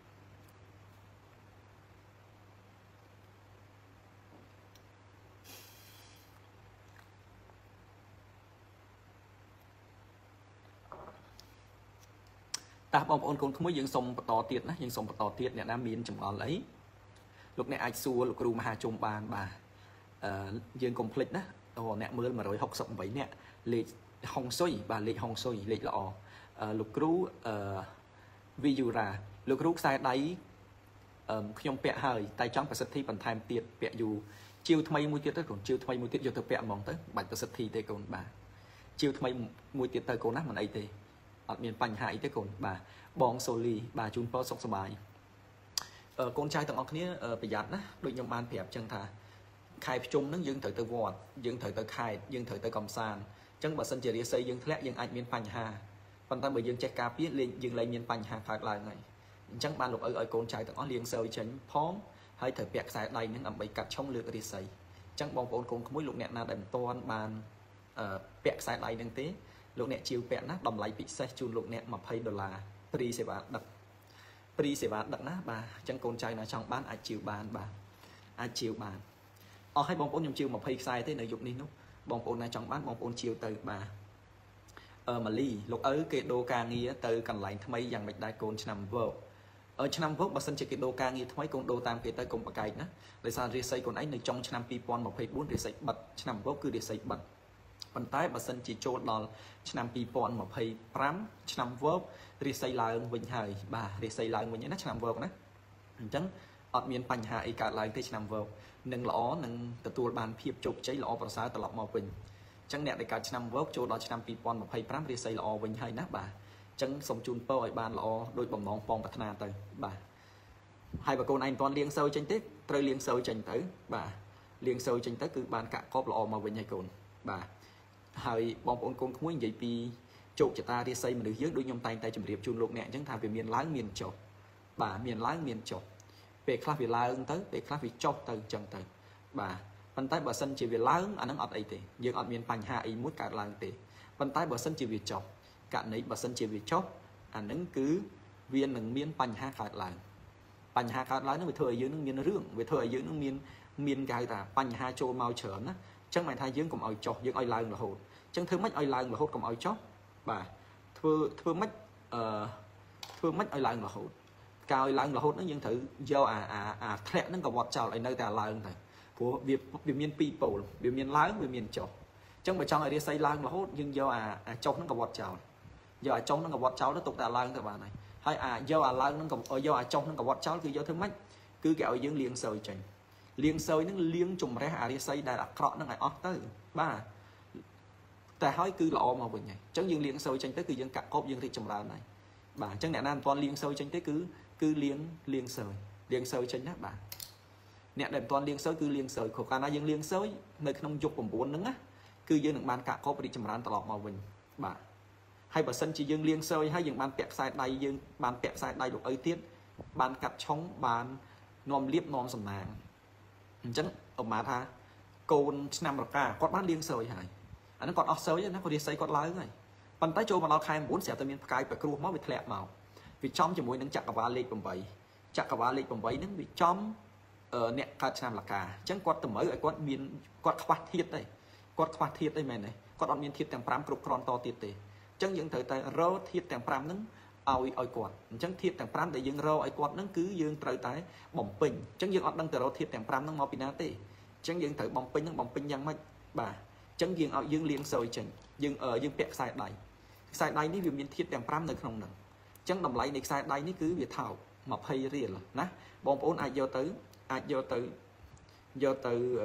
ตาบอมโอนคนขโมยยังส่งต่อเตียดนะยังส่งต่อเตียดเนี่ยน้ำมีนจำนวนเลยลูกเนี่ยไอซัวลูกครูมหาจงบานบ่ายืนคอมพลีทนะโอ้เนี่ยมือมาร้อยหกสิบใบเนี่ยเลขห้องซอยบ่าเลขห้องซอยเลขละอลูกครูวิยูราลูกครูสายได้ขยมเปียหายไตจังประสิทธิปันทายเตียดเปียอยู่จิวทำไมมวยเตียดตั้งก่อนจิวทำไมมวยเตียดอยู่ตัวเปียมองตั้งบัตรประสิทธิเตะก่อนบ่าจิวทำไมมวยเตียดเตะก่อนนะมันไอเตะอัดมีปัญหาไอเตะก่อนบ่าบองโซลีบ่าจุนพอสกสบายคนชายต่างออกนี้ประหยัดนะโดยยมบานเปียบจังท่าใครจมนั่งยืงถือตัววอดยืงถือตัวไข่ยืงถือตัวกำซานจังบัดสันเจริญใส่ยืงแทะยืงไอมีปัญหาปัญหาเมื่อยืงแจกกาเปียเลยยืงเลยมีปัญหาขาดลายไงจังบานหลบเออไอคนชายต่างออกเลี้ยงเซลล์ฉันพร้อมให้ถือเปียกสายใดนั่งอ่ำใบกัดช่องเลือดกระดิใส่จังบองโอนคงขมุ้ยลูกเนี่ยนาดันตอนบานเปียกสายใดนั่งเต้ลูกเนี่ยจิวเปียนะดำไหลปิเซจูนลูกเนี่ยมาพัยดอลลาร์ปรีเสบาดักปรีเสบาดักนะบ่าจังคนชายนะช่องบ้านไอจิวบานบ่าไอจิวบานเอาให้บองโอนยมจิวมาพัยสายเต้ในยุคนี้นุ๊กบองโอนในช่องบ้านบองโอนจิวเตอบ่าเออมาลีลูกเอ๋ยเกโดกาเงียเตอกันไหลทำไมยังไม่ได้โกนชนำเวิร์เออชนำเวิร์บัสันเจเกโดกาเงียทำไมโกนโดตามเกเตอร์กงปะไก่นะเลยซาเรียไซโกนไอในจงชนำปีปอนมาพัยบุญเรียไซบัดชนำเวิร์คือเรียไซบัดปันท้ายบัสันจิโจดอลชนำปีปอนมาพัยพรำชนำเวิร์เรียไซลายวิญญาณบ่าเรียไซลายวิญญาณนะชนำเวิร์นะจังอดมีนปัญหาไอการลายที่ชนำเวิร์หนึ่งล้อหนึ่งตัวบานเพียบจุกใช้ล้อประสาตลอดมาเป็นจังเนี่ยในการชนำเวิร์กโจดอชนำปีปอนมาพัยพรำเรียไซล้อวิญญาณนะบ่าจังสมจูนเป้าไอบานล้อโดยบ่มน้องปองพัฒนาเตยบ่าให้บางคนไอตอนเลี้ยงเซลล์จังเต้เตยเลี้ยงเซลล์จังเตยบ่าเลี้ยงเซลล์จังเตยคือบานกะครอบล้อมาวิญญาณโกนบ่าให้บองคนคงขมุ้ยใหญ่ปีโจกจะตาเรียไซมันดื้อเยอะโดยยมไตไตจมเรียบจูนโลกเนี่ยจังทำเป็นเมียนล้างเมียนโจบ่าเมียนล้างเมียนโจเปคลาวิลาเอิงเตยเปคลาวิโจเตยจังเตยบ่าปันท้ายบ่สันจีวิล้างอันนั้นอดไอเตยังอดเมียนปัญหาไอมุดการล้างเตปันท้ายบ่สันจีวิโจ cả nấy bà sân chia về chốt à nâng cứ viên nâng miên bánh ha khát lại bánh ha khát lại nó về thời dưới nó miên rương về thời dưới nó miên miên gai ta bánh ha trô mau trở nó chẳng mày thay dưỡng cũng oi chó dưỡng oi lang là hồn chẳng thứ mấy oi lang là hốt cũng oi chó bà thưa thưa mấy thưa mấy oi lang là hồn cao oi lang là hốt nó nhưng thử do à à à thẹn nó còn vọt trào lại nơi ta lang này của việc việc miên people việc miên láng việc miên chó chẳng phải trong này đi xây lang là hốt nhưng do à à trong nó còn vọt trào do ở trong nó còn vọt trào nó tục ta lang các bạn này hay à do à lang nó còn ở do ở trong nó còn vọt tràoคือdo thứ mấy cứ kẹo dưỡng liền sợi chành liên sơi nó liên trùng ra à đi xây đại đặc cọ nó ngày ót tới baแต่hỏi cứ lọ mà vậy nhỉ chẳng dương liên sơi tranh tới cứ dương cạn cốp dương thị trồng là này bà chẳng nè nan toàn liên sơi tranh tới cứ cứ liên liên sơi liên sơi tranh đó bà nè đẹp toàn liên sơi cứ liên sơi khổ ca na dương liên sơi nơi không dục bổng bốn nứng á cứ dương được ban cạn cốp đi trồng là tọt mà vậy bà hay bà sân chỉ dương liên sơi hay dương ban pẹt sai đầy dương ban pẹt sai đầy được ấy tiết ban cắt chống ban nòm liếp nòm sầm nàng chẳng ông má tha côn năm bậc ca con bán liên sơi hại anh nó còn óc sơi nó còn đi xây con lái này bàn tay châu mà nó khai muốn xẻ tầm miền cài phải kêu máu bị thẹt màu vì trong chỉ mũi nâng chặt cả vá lê bầm bấy chặt cả vá lê bầm bấy nâng vì trong ở nẹt ca năm bậc ca chẳng quạt tầm mới ở quạt miền quạt quạt thiệt đây quạt quạt thiệt đây mày này quạt ở miền thiệt tầng pram cục con to thiệt tề chẳng những thời tại rô thiệt tầng pram nâng ao ao quạt chẳng thiệt tầng pram để dương rô ao quạt nâng cứ dương trời tại bỏng pin chẳng dương ở đằng từ rô thiệt tầng pram nâng màu pin tề chẳng dương thời bỏng pin nâng bỏng pinยังไม่bà chẳng dương ao dương liên sôi chừng dương ở dương bẹt sai đầy sai đầy ní vì miền thiệt tầng pram nơi không nâng chẳng đầm lại này sai đầy ní cứ việc thảo mà phay riêng là ná bỏng ôn ai vô tới ai vô tới vô tới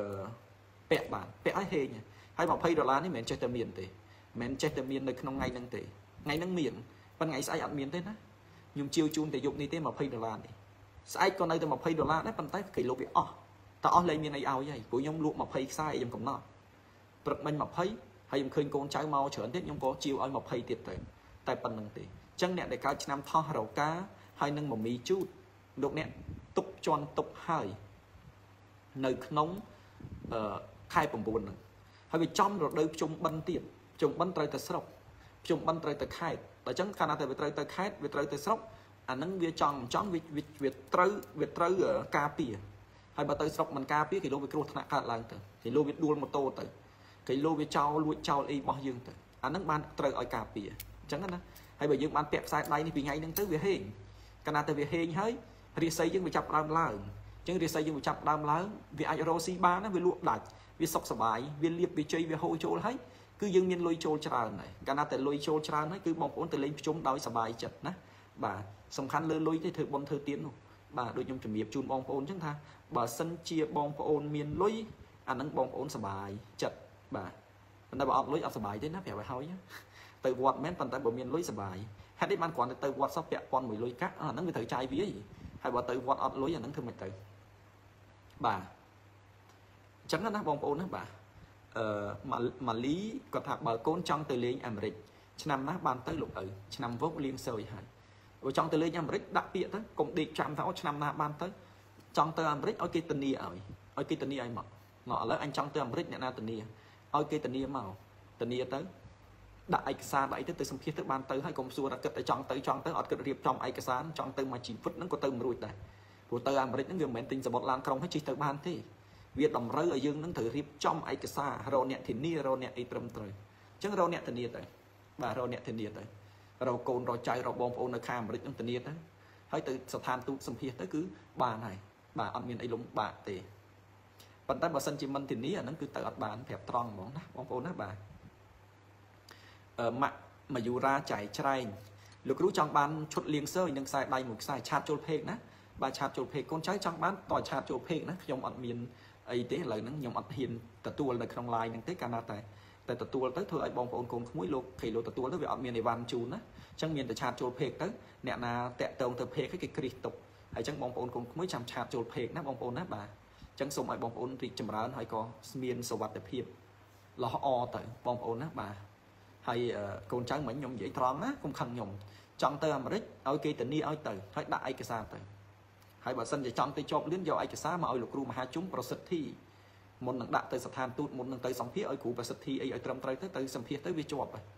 bẹt bản bẹt ai hề nhỉ hay mà phay đô la ní mền chơi tờ miền tề mền chơi tờ miền nơi không ngay nâng tề ngay nâng miền ban ngày sai ăn miền thếណាខ្ញុំchiêu chun để dụngនេះទេ20ដុល្លារនេះស្អែកក៏នៅតែ20ដុល្លារដែរប៉ុន្តែគេលុបវាអស់តើអស់លេងមានអីឲ្យហីព្រោះខ្ញុំលក់20ខ្សែខ្ញុំកំណត់ព្រឹកមិញ20ហើយខ្ញុំឃើញកូនចៅមកច្រើនទៀតខ្ញុំក៏chiêuឲ្យ20ទៀតទៅតែប៉ុណ្្នឹងទេអញ្ចឹងអ្នកដែលកើតឆ្នាំថោះរោកាហើយនឹងមមីជូតលោកអ្នកទុកជន់ទុកហើយនៅក្នុងអឺខែ9ហ្នឹងហើយវាចំរដូវភ្ជុំបិណ្ឌទៀតភ្ជុំបិណ្ឌត្រូវតែស្រុកភ្ជុំបិណ្ឌត្រូវតែខេត្តតែអញ្ចឹងកាលណាតែវាត្រូវទៅខេត្តវាត្រូវទៅស្រុកអាហ្នឹងវាចង់ចង់វាវាត្រូវវាត្រូវការពារហើយបើទៅស្រុកមិនការពារគេលោកវាគ្រោះថ្នាក់កើតឡើងទៅគេលោកវាដួលម៉ូតូទៅគេលោកវាចោលលួចចោលអីរបស់យើងទៅអាហ្នឹងបានត្រូវឲ្យការពារអញ្ចឹងណាហើយបើយើងបានពាក់ខ្សែដៃនេះពីថ្ងៃហ្នឹងទៅវាហេងកាលណាតែវាហេងហើយរាសីយើងវាចាប់ដើមឡើងអញ្ចឹងរាសីយើងវាចាប់ដើមឡើងវាអាចរកស៊ីបានណាវាលក់ដាច់វាសុខសប្បាយវាលៀបវាជ័យវាហូរចូលហើយគឺយើងមានលុយចូលច្រើនហើយកាលណាតែលុយចូលច្រើនហើយគឺបងប្អូនទៅលេងភ្ជុំដោយសប្បាយចិត្តណាបាទសំខាន់លើលុយទេធ្វើបុណ្យធ្វើទាននោះបាទដូចខ្ញុំជំរាបជូនបងប្អូនអញ្ចឹងថាបើសិនជាបងប្អូនមានលុយអាហ្នឹងបងប្អូនសប្បាយចិត្តបាទប៉ុន្តែបើអត់លុយអត់សប្បាយទេណាប្រាប់ឲ្យហើយទៅវត្តមែនប៉ុន្តែបើមានលុយសប្បាយហេតុនេះបានគ្រាន់តែទៅវត្តសោះពាក់ព័ន្ធមួយលុយកាក់អាហ្នឹងវាត្រូវចាយវាហើយបើទៅវត្តអត់លុយអាហ្នឹងធ្វើមិនទៅបាទអញ្ចឹងណាបងប្អូនណាបាទអឺម៉ាលីគាត់ថាបើកូនចង់ទៅលេងអាមេរិកឆ្នាំណាបានទៅលោកឪឆ្នាំវុកលៀងសើយហើយបើចង់ទៅលេងអាមេរិកដាក់ពាក្យទៅកុំដេកចាំថាអូឆ្នាំណាបានទៅចង់ទៅអាមេរិកឲ្យគេធានាឲ្យឲ្យគេធានាឲ្យមកមកឥឡូវអញចង់ទៅអាមេរិកអ្នកណាធានាឲ្យគេធានាមកធានាទៅដាក់ឯកសារដាក់អីទៅទៅសម្ភាសទៅបានទៅហើយកុំសួរថាគិតតែចង់ទៅចង់ទៅអត់គិតរៀបចំឯកសារចង់ទៅមកជីវិតហ្នឹងក៏ទៅមិនរួចដែរព្រោះទៅអាមេរិកហ្នឹងវាមិនមែនទិញសមុទ្រឡានក្រុងឲ្យជិះទៅបានទេវាតម្រូវឲ្យយើងនឹងត្រូវរៀបចំឯកសាររកអ្នកធានារកអ្នកអីត្រឹមត្រូវអញ្ចឹងរកអ្នកធានាទៅបាទរកអ្នកធានាទៅរកកូនរកចៅរកបងប្អូននៅខាងអាមេរិកនឹងធានាទៅហើយទៅស្ថានទូតសម្ភាសទៅគឺបានហើយបាទអត់មានអីលំបាកទេប៉ុន្តែបើសិនជាមិនធានាអាហ្នឹងគឺទៅអត់បានប្រាប់ត្រង់ហ្មងណាបងប្អូនណាបាទអឺម៉ាក់ម៉ាយូរ៉ាចៃច្រែងលោកគ្រូចង់បានឈុតលៀងសើយនឹងខ្សែដៃមួយខ្សែឆាតចូលពេកណាបាទឆាតចូលពេកកូនចៅចង់បានតឆាតចូលពេកណាខ្ញុំអត់មានអីទេឥឡូវហ្នឹងខ្ញុំអត់ហ៊ានទទួលនៅក្នុង line ហ្នឹងទេកាលណាតែតែទទួលទៅធ្វើឲ្យបងប្អូនកូនក្មួយលោកគេលោកទទួលទៅវាអត់មានអីវ៉ាន់ជូនណាអញ្ចឹងមានតែឆាតចូលពេកទៅអ្នកណាតាក់តងទៅពេកគេគ្រីសទុកហើយអញ្ចឹងបងប្អូនកូនក្មួយចាំឆាតចូលពេកណាបងប្អូនណាបាទអញ្ចឹងសូមឲ្យបងប្អូនរីកចម្រើនហើយក៏មានសុវត្ថិភាពល្អអទៅបងប្អូនណាបាទហើយកូនចៅមិញខ្ញុំនិយាយត្រង់ណាកុំខឹងខ្ញុំចង់ទៅអាមេរិកឲ្យគេធានាឲ្យទៅហើយដាក់ឯកសារទៅហើយបើសិនជាចង់ទៅជាប់លឿនយកឯកសារមកឲ្យលោកគ្រូមហាជុំប្រសិទ្ធិមុននឹងដាក់ទៅស្ថានទូតមុននឹងទៅសម្ភាសឲ្យគ្រូប្រសិទ្ធិអីឲ្យត្រឹមត្រូវទៅទៅសម្ភាសទៅវាជាប់ហើយ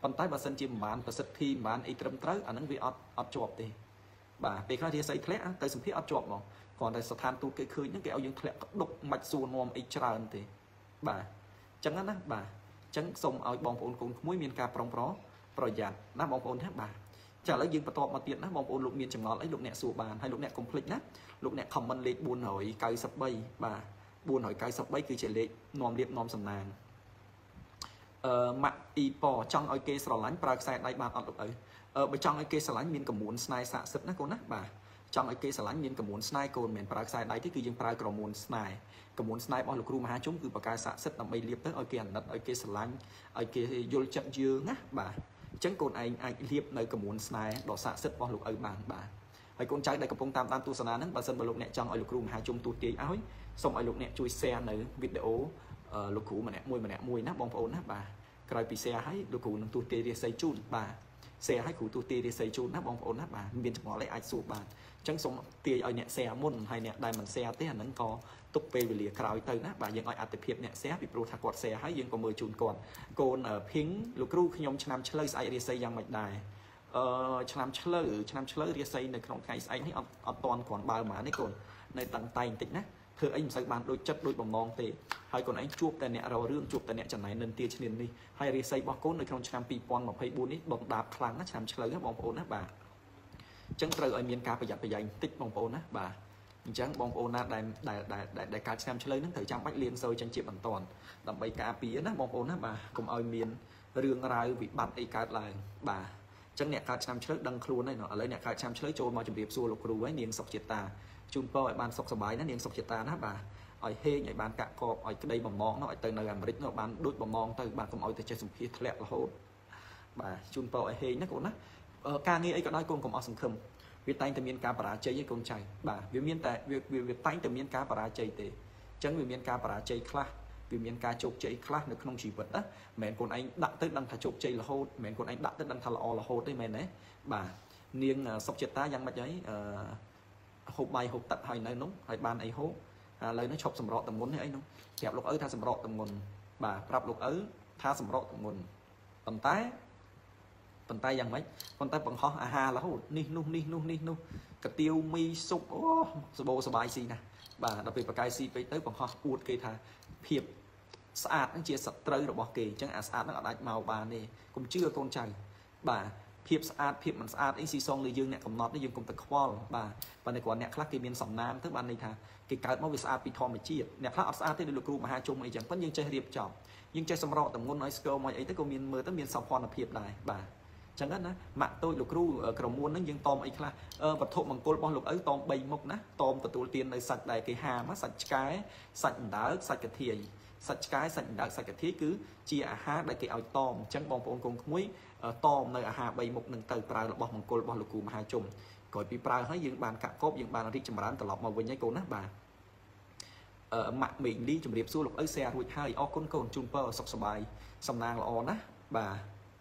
ប៉ុន្តែបើសិនជាមិនបានប្រសិទ្ធិមិនបានអីត្រឹមត្រូវអាហ្នឹងវាអត់អត់ជាប់ទេបាទពេលខ្លះរាសីធ្លាក់ទៅសម្ភារអត់ជាប់ហ្មងគ្រាន់តែស្ថានទូតគេឃើញហ្នឹងគេឲ្យយើងធ្លាក់ក្តុកមិនសួរនាំអីច្រើនទេបាទអញ្ចឹងណាបាទអញ្ចឹងសូមឲ្យបងប្អូនកូនក្មួយមានការប្រុងប្រប្រយ័ត្នណាបងប្អូនណាបាទចាឥឡូវយើងបន្តមកទៀតណាបងប្អូនលោកមានចម្ងល់អីលោកអ្នកសួរបានហើយលោកអ្នកកុំភ្លេចណាលោកអ្នក comment លេខបួនរយកៅសិបបីបាទបួនរយកៅសិបបីគឺជាលេខនាំលៀបនាំសំណាងអឺម៉ាក់អ៊ីប៉ចង់ឲ្យគេស្រឡាញ់ប្រើខ្សែដៃបានអត់លោកឪអឺបើចង់ឲ្យគេស្រឡាញ់មានកម្មួនស្នេហ៍ស័ក្តិសិទ្ធិណាកូនណាបាទចង់ឲ្យគេស្រឡាញ់មានកម្មួនស្នេហ៍កូនមិនមែនប្រើខ្សែដៃទេគឺយើងប្រើក្រមួនស្នេហ៍កម្មួនស្នេហ៍របស់លោកគ្រូមហាជុំគឺបកកាយស័ក្តិសិទ្ធិដើម្បីលៀបទៅឲ្យគេអាណិតឲ្យគេស្រឡាញ់ឲ្យគេយល់ចិត្តយើងណាបាទអញ្ចឹងកូនឯងអាចលៀបនៅកម្មួនស្នេហ៍ដ៏ស័ក្តិសិទ្ធិរបស់លោកឪបានបាទហើយកូនចៅដែលកំពុងតាមដានទស្សនាហ្នឹងបើសិនបើលោកអ្នកចង់ឲ្យលោកគ្រូមហាជុំទូទាយឲ្យសូមឲ្យលោកអ្នកជួយ share នៅវីដេអូលោកគ្រូម្នាក់មួយម្នាក់មួយណាបងប្អូនណាបាទក្រោយពី share ឲ្យលោកគ្រូនឹងទូទាយរាសីជូនបាទ share ឲ្យគ្រូទូទាយរាសីជូនណាបងប្អូនណាបាទមានចម្ងល់អីអាចសួរបានអញ្ចឹងសូមទាយឲ្យអ្នក share មុនហើយអ្នកដែលមិន share ទេអាហ្នឹងក៏ទុកពេលវេលាក្រោយទៅណាបាទយើងឲ្យអត្ថភាពអ្នក share ពីព្រោះថាគាត់ share ហើយយើងក៏មើលជូនគាត់កូនភីងលោកគ្រូខ្ញុំឆ្នាំឆ្លូវស្អែករាសីយ៉ាងម៉េចដែរអឺឆ្នាំឆ្លូវឆ្នាំឆ្លូវរាសីនៅក្នុងថ្ងៃស្អែកនេះអត់អត់តន់គ្រាន់បើហ្មងនេះកូននៅតឹងតែងបន្តិចណាធ្វើអីមិនសូវបានដូចចិត្តដូចបំណងទេហើយកូនឯងជួបតែអ្នករករឿងជួបតែអ្នកចំណែននិន្ទាឈ្នាននេះហើយរាសីរបស់កូននៅក្នុងឆ្នាំពីរពាន់ម្ភៃបួននេះដុំដាបខ្លាំងណាឆ្នាំឆ្លូវណាបងប្អូនណាបាទអញ្ចឹងត្រូវឲ្យមានការប្រយ័ត្នប្រយែងបន្តិចបងប្អូនណាបាទអញ្ចឹងបងប្អូនណាដែលដែលដែលដែលកើតឆ្នាំឆ្លូវហ្នឹងត្រូវចាំបាច់លៀនសូវចឹងជាបន្តដើម្បីការពារណាបងប្អូនណាបាទកុំឲ្យមានរឿងរ៉ាវវិបត្តិអីកើតឡើងបាទអញ្ចឹងអ្នកកើតឆ្នាំឆ្លូវដឹងខ្លួនហើយឥឡូវអ្នកកើតឆ្នាំឆ្លូវចូលមកជម្រាបសួរលោកគ្រូហើយនាងសុខចិត្តតាជូនពរឲ្យបានសុខសប្បាយណានាងសុខចិត្តតាណាបាទឲ្យហេងឲ្យបានកាក់កបឲ្យក្តីបំណងនោះឲ្យទៅនៅអាមេរិកនោះបានដូចបំណងទៅបាទកុំឲ្យទៅចេះសម្ភារធ្លាក់រហូតបាទជូនពរឲ្យហេងណាកូនណាការងារអីក៏ដោយកូនកុំអស់សង្ឃឹមវាតែងតែមានការបរាជ័យឯងកូនចៅបាទវាមានតែវាវាតែងតែមានការបរាជ័យទេអញ្ចឹងវាមានការបរាជ័យខ្លះវាមានការជោគជ័យខ្លះនៅក្នុងជីវិតណាមិនមែនកូនឯងដាក់ទៅដឹងថាជោគជ័យរហូតមិនមែនកូនឯងដាក់ទៅដឹងថាល្អរហូតទេមែនទេបាទនាងសុខចិត្តតាយ៉ាងម៉េចហើយអឺហូបបាយហូបទឹកហើយនៅនោះហើយបានអីហូបឥឡូវនេះឈប់សម្រក់តំងន់នេះអីនោះប្រាប់លោកឪថាសម្រក់តំងន់បាទប្រាប់លោកឪថាសម្រក់តំងន់ប៉ុន្តែប៉ុន្តែយ៉ាងម៉េចប៉ុន្តែបង្ហោះអាហាររហូតនេះនោះនេះនោះនេះនោះកាទៀវមីស៊ុបអូសបោសបាយស៊ីណាបាទដល់ពេលបកាយស៊ីពេកទៅបង្ហោះអួតគេថាភាពស្អាតហ្នឹងជាសត្រូវរបស់គេអញ្ចឹងអាស្អាតហ្នឹងអាចមកបានទេកុំជឿកូនចៅបាទភាពស្អាតភាពមិនស្អាតអីស៊ីសងលើយើងអ្នកកំណត់នេះយើងកុំទៅខ្វល់បាទប៉ុន្តែគ្រាន់អ្នកខ្លះគេមានសំណាងទៅបានន័យថាគេកើតមកវាស្អាតពីធម្មជាតិអ្នកខ្លះអត់ស្អាតទេដូចលោកគ្រូមហាជុំអីចឹងប៉ុន្តែយើងចេះរៀបចំយើងចេះសម្រកតំងន់ឲ្យស្គរមកអីទៅក៏មានមើលទៅមានសោភ័ណភាពដែរបាទចឹងណាម៉ាក់តូចលោកគ្រូក្រមួនហ្នឹងយើងតមអីខ្លះវត្ថុមង្គលរបស់លោកឪតមបីមុខណាតមទទួលទាននៅសាច់ដែលគេហាមសាច់ឆ្កែសាច់អណ្ដើកសាច់កាធាយសាច់ឆ្កែសាច់អណ្ដើកសាច់កាធាយគឺជាអាហារដែលគេឲ្យតមអញ្ចឹងបងប្អូនកូនក្មួយតមនៅអាហារបីមុខនឹងទៅប្រើរបស់មង្គលរបស់លោកគ្រូមហាជុំក្រោយពីប្រើហើយយើងបានកាក់កបយើងបានរីកចម្រើនត្រឡប់មកវិញហើយកូនណាបាទអឺម៉ាក់មេងលីជំរាបសួរលោកឪ share រួចហើយអរគុណកូនជូនពរសុខសប្បាយសំណាងល្អណាបាទ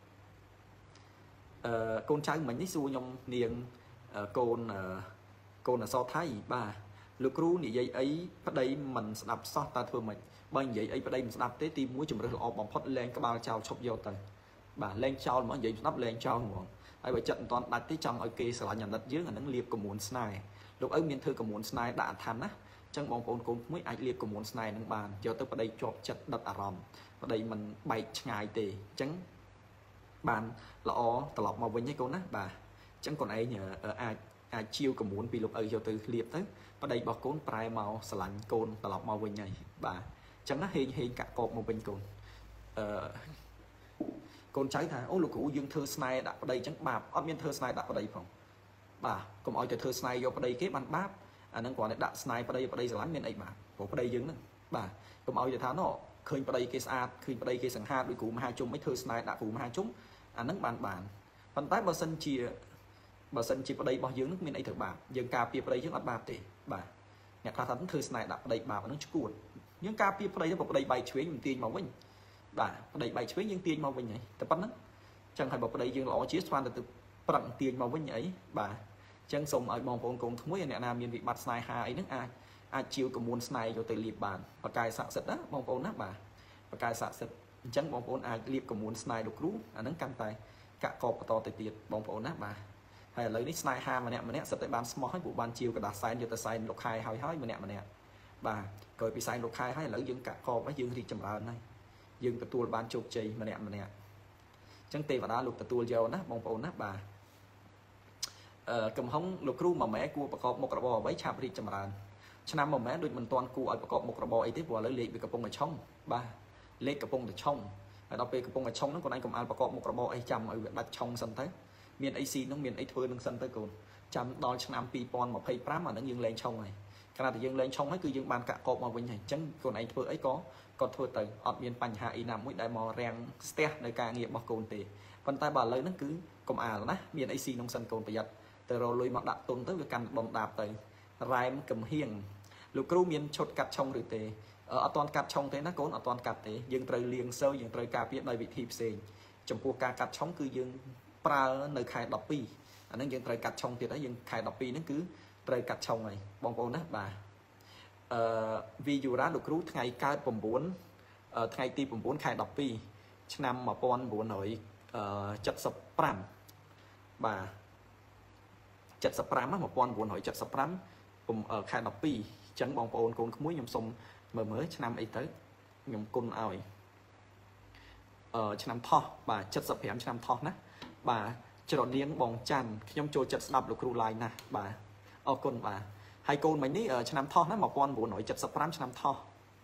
អឺកូនចៅមិញនេះសួរខ្ញុំនាងកូនកូនអសរថៃបាទលោកគ្រូនិយាយអីប្តីមិនស្ដាប់សោះតើធ្វើម៉េចបើនិយាយអីប្តីមិនស្ដាប់ទេទីមួយជំរើសល្អបំផុតលែងក្បាលចោលឈប់យកទៅបាទលែងចោលហ្មងនិយាយស្ដាប់លែងចោលហ្មងហើយបើចិត្តមិនតាន់ដាច់ទេចង់ឲ្យគេស្រឡាញ់អាណិតយើងអានឹងលៀបកមួនស្នេហ៍លោកឪមានធ្វើកមួនស្នេហ៍ដាក់អឋានណាអញ្ចឹងបងប្អូនកូនក្មួយអាចលៀបកមួនស្នេហ៍នឹងបានយកទៅប្តីជាប់ចិត្តដិតអារម្មណ៍ប្តីមិនបែកឆ្ងាយទេអញ្ចឹងបានល្អត្រឡប់មកវិញឯងកូនណាបាទអញ្ចឹងកូនឯងអាចអាចជាវកមួនពីលោកឪយកទៅលៀបទៅប្តីរបស់កូនប្រែមកស្រឡាញ់កូនត្រឡប់មកវិញហើយបាទអញ្ចឹងណាហេងហេងកាក់កបមកវិញកូនអឺកូនចៅថាអូលោកគ្រូយើងធ្វើស្នេហ៍ដាក់ប្តីអញ្ចឹងបាបអត់មានធ្វើស្នេហ៍ដាក់ប្តីផងបាទកុំឲ្យទៅធ្វើស្នេហ៍យកប្តីគេបានបាបអាហ្នឹងគ្រាន់តែដាក់ស្នេហ៍ប្តីប្តីស្រឡាញ់មានអីបាបព្រោះប្តីយើងហ្នឹងបាទកុំឲ្យទៅថាណោឃើញប្តីគេស្អាតឃើញប្តីគេសង្ហាដូចគ្រូមហាជុំអីធ្វើស្នេហ៍ដាក់គ្រូមហាជុំអាហ្នឹងបានបានប៉ុន្តែបើសិនជាបើសិនជាប្តីរបស់យើងនឹងមានអីត្រូវបាបយើងការពារប្តីយើងអត់បាបទេបាទអ្នកខ្លះថាធ្វើស្នេហ៍ដាក់ប្តីបាបអាហ្នឹងឈួតយើងការពារប្តីទៅប្តីបែកឆ្វេងមិនទាញមកវិញបាទប្តីបែកឆ្វេងយើងទាញមកវិញហើយតែប៉ុណ្្នឹងចឹងហើយបើប្តីយើងល្អជាស្មានទៅប្រឹងទាញមកវិញអីបាទចឹងសូមឲ្យបងប្អូនកូនក្មួយអ្នកណាមានវិបត្តិស្នេហាអីហ្នឹងអាចអាចជាវកមួនស្នេហ៍យកទៅលៀបបានបកាយស័ក្តិសិទ្ធិណាបងប្អូនណាបាទបកាយស័ក្តិសិទ្ធិ chẳng bóng ổn ai liệp của muốn snai đục rú à nâng căng tay cả cọp và to tay tiệt bóng ổn á bà hay lấy đi snai ha mà nè mà nè sắp tới bán small bộ ban chiều cả đã sai như ta sai lục hai hai hói mà nè mà nè bà rồi bị sai lục hai hay lấy dương cả cọp với dương thì chầm lại này dương cái tua ban chụp chì mà nè mà nè chẳng tê và đá lục cái tua dầu nè bóng ổn á bà cầm hông lục rú mà mẹ cua cọp một cái bò với chạp đi chầm lại cho nên mà mẹ đôi mình toàn cua ở cọp một cái bò ấy tiếp vào lấy liệp bị cái bông ở trong bà lấy cái bông ở trong đọc về cái bông ở trong nó còn anh cũng ăn và có một cái bò ấy chăm ở đặt trong sân thế miền A C nó miền ấy thôi nó sân tới còn chăm đo cho năm pi pon mà pay pram mà nó dương lên trong này cái nào thì dương lên trong ấy cứ dương bàn cả cọp mà bên này chẳng còn anh thôi ấy có còn thôi từ ở miền Pành Hạ y nằm mũi đại mò rèn ste nơi ca nghiệp bọc cồn tề còn tay bà lấy nó cứ cũng à đó miền A C nông sân cồn bây giờ từ rồi lùi mặt đặt tuần tới cái căn bóng đạp tới rai cầm hiền lục kêu miền chốt cắt trong rồi tề ở toàn cắt trong thế nó cố ở toàn cắt thế dương trời liền sâu dương trời cà biết đây bị thịt xề trong cuộc ca cắt trong cứ dương pra nơi khai đọc pi anh à, dương trời cắt trong thì đó dương khai đọc pi nó cứ trời cắt trong này bong bóng đó bà vì dù ra được rút ngày cao bầm bốn ngày ti bầm bốn khai đọc pi năm mà pon bốn nổi chặt sập pram bà chặt sập pram mà pon bốn nổi chặt sập pram bầm ở khai đọc pi chẳng bong bóng con muối nhom sông mà mới năm ấy tới nhom côn ỏi ở năm thọ bà chất sập hẻm năm thọ nè bà chợ điên bong chăn nhom trôi chất đập được ru lại nè bà ở côn bà hai côn mấy ní ở năm thọ nè mà con bộ nổi chất sập pram năm thọ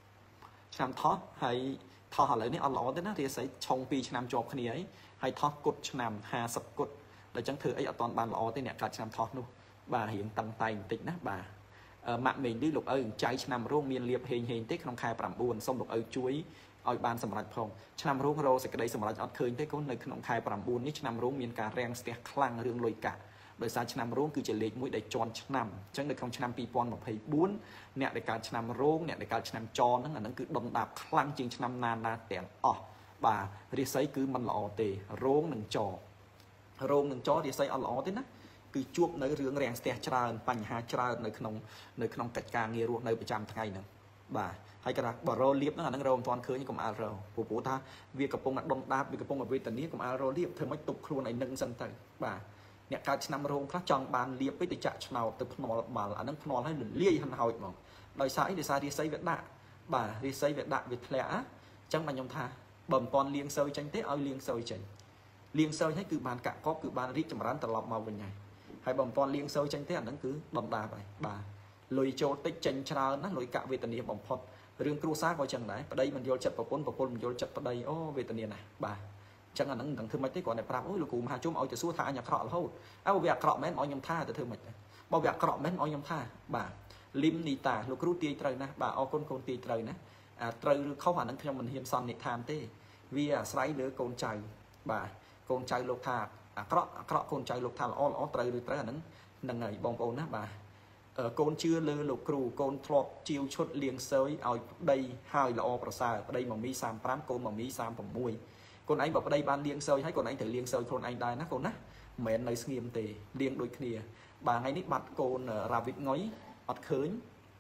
năm thọ hay thọ họ lấy ní ăn lỏ tới nó thì sẽ trồng pi năm chọc cái ấy hay thọ cột năm hà sập cột để chẳng thử ấy ở toàn bàn lỏ tới nè cả năm thọ luôn bà hiện tăng tay tịnh nè bà mạng mình đi lục ơi cháy nằm rong miền liệp hình hình tích không khai bảm buồn xong lục ơi chuối oi ban sầm rạch phong nằm rong rô sẽ cái đây sầm rạch ọt khơi thế có nơi không khai bảm buồn ní nằm rong miền cà reng sẹt khlang riêng lôi cả đời xa nằm rong cứ chỉ lệch mũi để tròn nằm chẳng được không nằm pi pon một hay bốn nè để cả nằm rong nè để cả nằm tròn nó là nó cứ đong đạp khlang chừng nằm nàn na tẻn ọ bà đi xây cứ mình lọ tề rong đừng trò rong đừng trò đi xây ở lọ thế nè cứ chuột nơi rương rèn sẹt tràn bành hà tràn nơi không nơi không cạch càng nghe ruộng nơi bị chạm ngày nữa bà hay cái đó bỏ rô liệp nó là nó rô toàn khơi như cùng aro của bố ta việc cặp bông đặt đông đáp việc cặp bông ở bên tậnนี้cùng aro liệp thường mới tục luôn này nâng dần tới bà nhạc ca năm rô khác chọn bàn liệp với từ chạ nào từ nọ bà là nó nọ hay lia hằn hỏi mà đòi sai để sai đi xây việt đạ bà đi xây việt đạ việt lẽ chẳng mà nhung tha bầm toàn liêng sơi tranh tết ơi liêng sơi chỉnh liêng sơi hay cứ bàn cả có cứ bàn rít chầm rán tạt lọp màu bên này hay bầm toàn liêng sơi tranh tết nó cứ đòn đà vậy bà lùi cho tích tranh trà nó lùi cả về tậnนี้bầm phật riêng cru sát coi chẳng đấy ở đây mình vô chặt vào côn vào côn mình vô chặt vào đây ô về tậnนี้này bà chẳng là nó thằng thương mấy cái còn này prap ôi lục cùm hai chúng ôi từ xua thả nhà cọ là hốt áo việc cọ mến ôi nhom tha từ thương mấy bao việc cọ mến ôi nhom tha bà lim nì tà lục cru tì trời nè bà ô côn côn tì trời nè à trời không phải nó trong mình hiền son nị tham tê vì à sấy lứa côn trời bà côn trời lục thà à cọ cọ côn trời lục thà là ô ô trời trời là nó nằng ngày bong bóng nè bà côn chưa lơ lục cừu côn thọp chiêu chốt liêng sới ao đây hai là o prasa đây mà mi sam pram côn mà mi sam phẩm mùi con anh bảo ở đây ban liêng sơi hay còn anh thể liêng sơi con anh đai nát con nát mẹ nơi nghiêm tề liêng đôi kia bà ngay nít bật côn ra vịt ngói bật khơi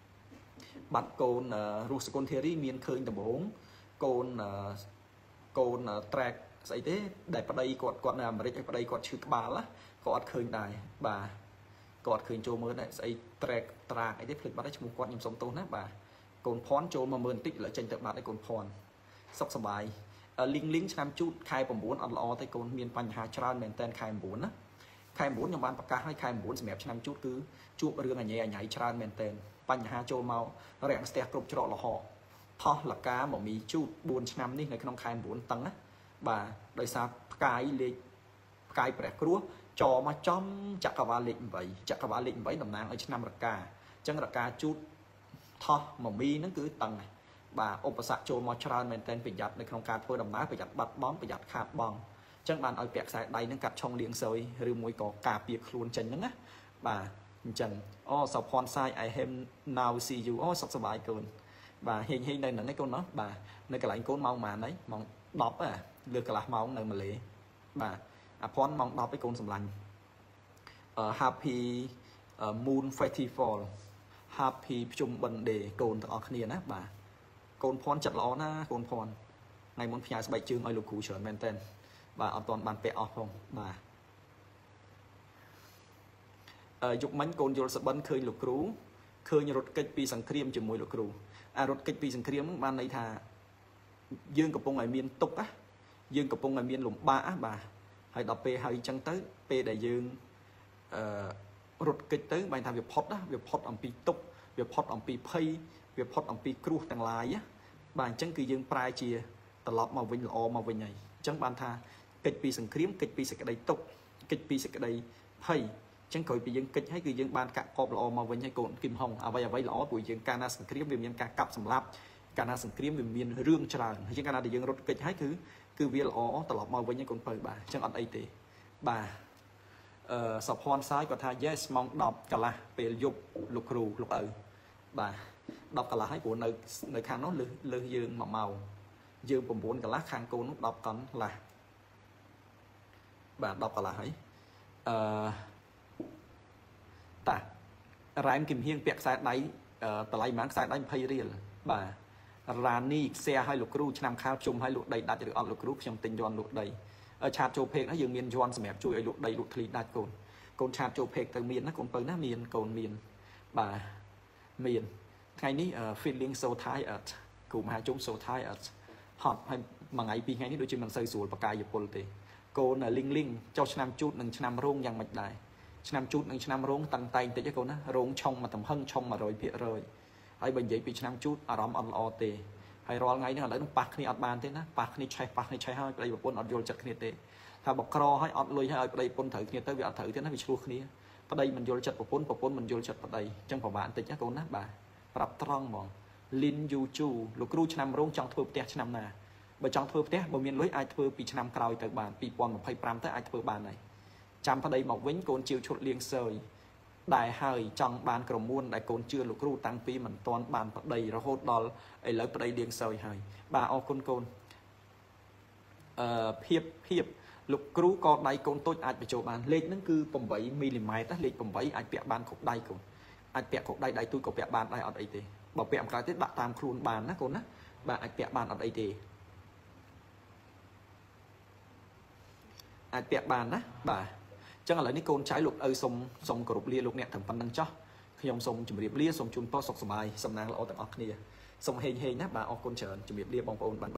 bật côn rùa côn theri miền khơi tầm bốn côn côn track vậy thế để vào đây quạt quạt nào mà đây vào đây quạt chữ bà lá quạt khơi đài bà quạt khơi châu mới này xây track track ấy thế phật bắt đấy một quạt nhầm sống tôn á bà côn phón châu mà mơn tích lại tranh tập bạn đấy côn phòn sốc sờ bàiลิงลิงชามจุดใครผมบุญอัลลอฮ์แต่คนมีปัญหาชราเมนเทนใครบุญนะใครบุญอย่างบ้านประกาศให้ใครบุญสมัยชามจุดคือจุดเรื่องอะไรใหญ่ชราเมนเทนปัญหาโจมเอาแรงสเตียกรุบจรอละห่อท่อหลักการบอกมีจุดบุญชามนี่ในขนมใครบุญตั้งนะบ่าโดยสาบกายเล็กกายแปลกรัวจอมาจ้อมจักรวาลเล็กไว้จักรวาลเล็กไว้ดำนางไอ้ชามหลักการจังหลักการจุดท่อบอกมีนั่นคือตั้งbàอุปสรรคโจมชราเมนเทนประหยัดในโครงการเพื่อดำน้ำประหยัดบัดบ้อมประหยัดขาดบองจังบานเอาเปียกใส่ใดนั่งกัดช่องเลี้ยงเซยหรือมวยก่อกาเปียกครูนจังนั่งนะบ่าจังอ๋อสอบพรไซไอเฮมนาวซียูอ๋อสบสบายเกินบ่าเฮงเฮงในหนังในคนเนาะบ่าในกระไรคนมองมาไหนมองดอบอ่ะเรือกระไรมองในมาเลยบ่าอ่ะพรมองดอบไปคนสำลังเอ่อ happy เอ่อ moon festival happy ประชุมบันเดย์โกนต่อออกเนี่ยนะบ่าโกนพรจัดล้อนะโกนพร ngày muốn phía sẽ bạch chương ơi lục cú trở men tên và ở toàn bàn pẹ off không mà dục mánh côn vô sập bắn khơi lục cú khơi như rốt cách pi sang kriêm chừng mùi lục cú à rốt cách pi sang kriêm ban này thà dương cặp bông ngày miên tục á dương cặp bông ngày miên lủng ba á bà hay đọc p hay chân tới p đại dương rốt cách tới bài thà việc hot á việc hot ông pi tục việc hot ông pi pay việc hot ông pi cru tăng lại á bà chân cứ dương prai chiaตลอดมาវិញល្អមកវិញហើយអញ្ចឹងបានថាកិច្ចពីសង្គ្រាមកិច្ចពីសេចក្តីទុកកិច្ចពីសេចក្តីភ័យអញ្ចឹងក្រោយពីយើងកិច្ចហើយគឺយើងបានកាក់កបល្អមកវិញហើយកូនគឹមហុងអ្វីអ្វីល្អព្រោះយើងកាលណាសង្គ្រាមវាមានការកាប់សម្លាប់កាលណាសង្គ្រាមវាមានរឿងច្រើនអញ្ចឹងកាលណាដែលយើងរត់កិច្ចហើយគឺគឺវាល្អត្រឡប់មកវិញហើយកូនបើបាទអញ្ចឹងអត់អីទេបាទអឺសុភ័ណ្ឌសាយគាត់ថា yes ម៉ោងដប់កន្លះពេលយប់លោកគ្រូលោកឪបាទដប់កន្លះហើយព្រោះនៅនៅខាងនោះលើសលើសយើងមួយម៉ោងយើង9កន្លះខាងកូននោះ10កន្លះបាទ10កន្លះហើយអឺតារ៉ែមគឹមហៀងពាក់ខ្សែដៃតម្លៃប៉ុន្មានខ្សែដៃ20រៀលបាទរ៉ានីខ្សែឲ្យលោកគ្រូឆ្នាំខាលជុំឲ្យលក់ដីដាច់ឬអត់លោកគ្រូខ្ញុំទិញយន់លក់ដីឆាតចូលពេកហើយយើងមានយន់សម្រាប់ជួយឲ្យលក់ដីលក់ធ្លីដាច់កូនកូនឆាតចូលពេកទៅមានណាកូនបើណាមានកូនមានបាទមានថ្ងៃនេះ feeling so tired គ្រូមហាជុំ so tired ហត់ហើយមួយថ្ងៃពីរថ្ងៃនេះដូចជាមិនសូវស្រួលបកាយពលទេកូនលីងលីងចុះឆ្នាំជូតនិងឆ្នាំរោងយ៉ាងម៉េចដែរឆ្នាំជូតនិងឆ្នាំរោងតាំងតែងតិចទេកូនណារោងឆុងមកទំហឹងឆុង 100% ហើយបើនិយាយពីឆ្នាំជូតអារម្មណ៍អត់ល្អទេហើយរាល់ថ្ងៃនេះឥឡូវនឹងប៉ះគ្នាអត់បានទេណាប៉ះគ្នាឆេះប៉ះគ្នាឆេះហើយប្តីប្រពន្ធអត់យល់ចិត្តគ្នាទេថាបក្រហើយអត់លុយហើយឲ្យប្តីប្រពន្ធត្រូវគ្នាទៅវាអត់ត្រូវទេណាវាឆ្លោះគ្នាប្តីមិនយល់ចិត្តប្រពន្ធប្រពន្ធមិនយល់ចិត្តប្តីអញ្ចឹងប្រហែលតិចណាកូនណាបាទប្រាប់ត្រង់ហ្មងលីនយូជូលោកគ្រូឆ្នាំរោងចង់ធ្វើផ្ទះឆ្នាំណាបើចង់ធ្វើផ្ទះបើមានលុយអាចធ្វើពីឆ្នាំក្រោយទៅបាន2025ទៅអាចធ្វើបានហើយចាំប្តីមកវិញកូនជាវឈុតលៀងសើយដែលហើយចង់បានក្រមួនដែលកូនជឿលោកគ្រូតាំងពីមិនទាន់បានប្តីរហូតដល់ឥឡូវប្តីលៀងសើយហើយបាទអរគុណកូនអឺភាពភាពលោកគ្រូក៏ដៃកូនតូចអាចបញ្ចូលបានលេខហ្នឹងគឺ8មីលីម៉ែត្រលេខ8អាចពាក់បានគ្រប់ដៃកូនអាចពាក់គ្រប់ដៃដៃទូចក៏ពាក់បានដែរអត់អីទេបើពាក់អំក្រៅទៀតដាក់តាមខ្លួនបានណាកូនណាបាទអាចពាក់បានអត់អីទេអាចពាក់បានណាបាទអញ្ចឹងឥឡូវនេះកូនចៅលោកឪសុំសុំគោរពលាលោកអ្នកទាំងប៉ុណ្្នឹងចោះខ្ញុំសូមជម្រាបលាសូមជូនពរសុខសប្បាយសំណាងល្អទាំងអស់គ្នាសូមហេងហេងណាបាទអរគុណច្រើនជម្រាបលាបងប្អូនបាន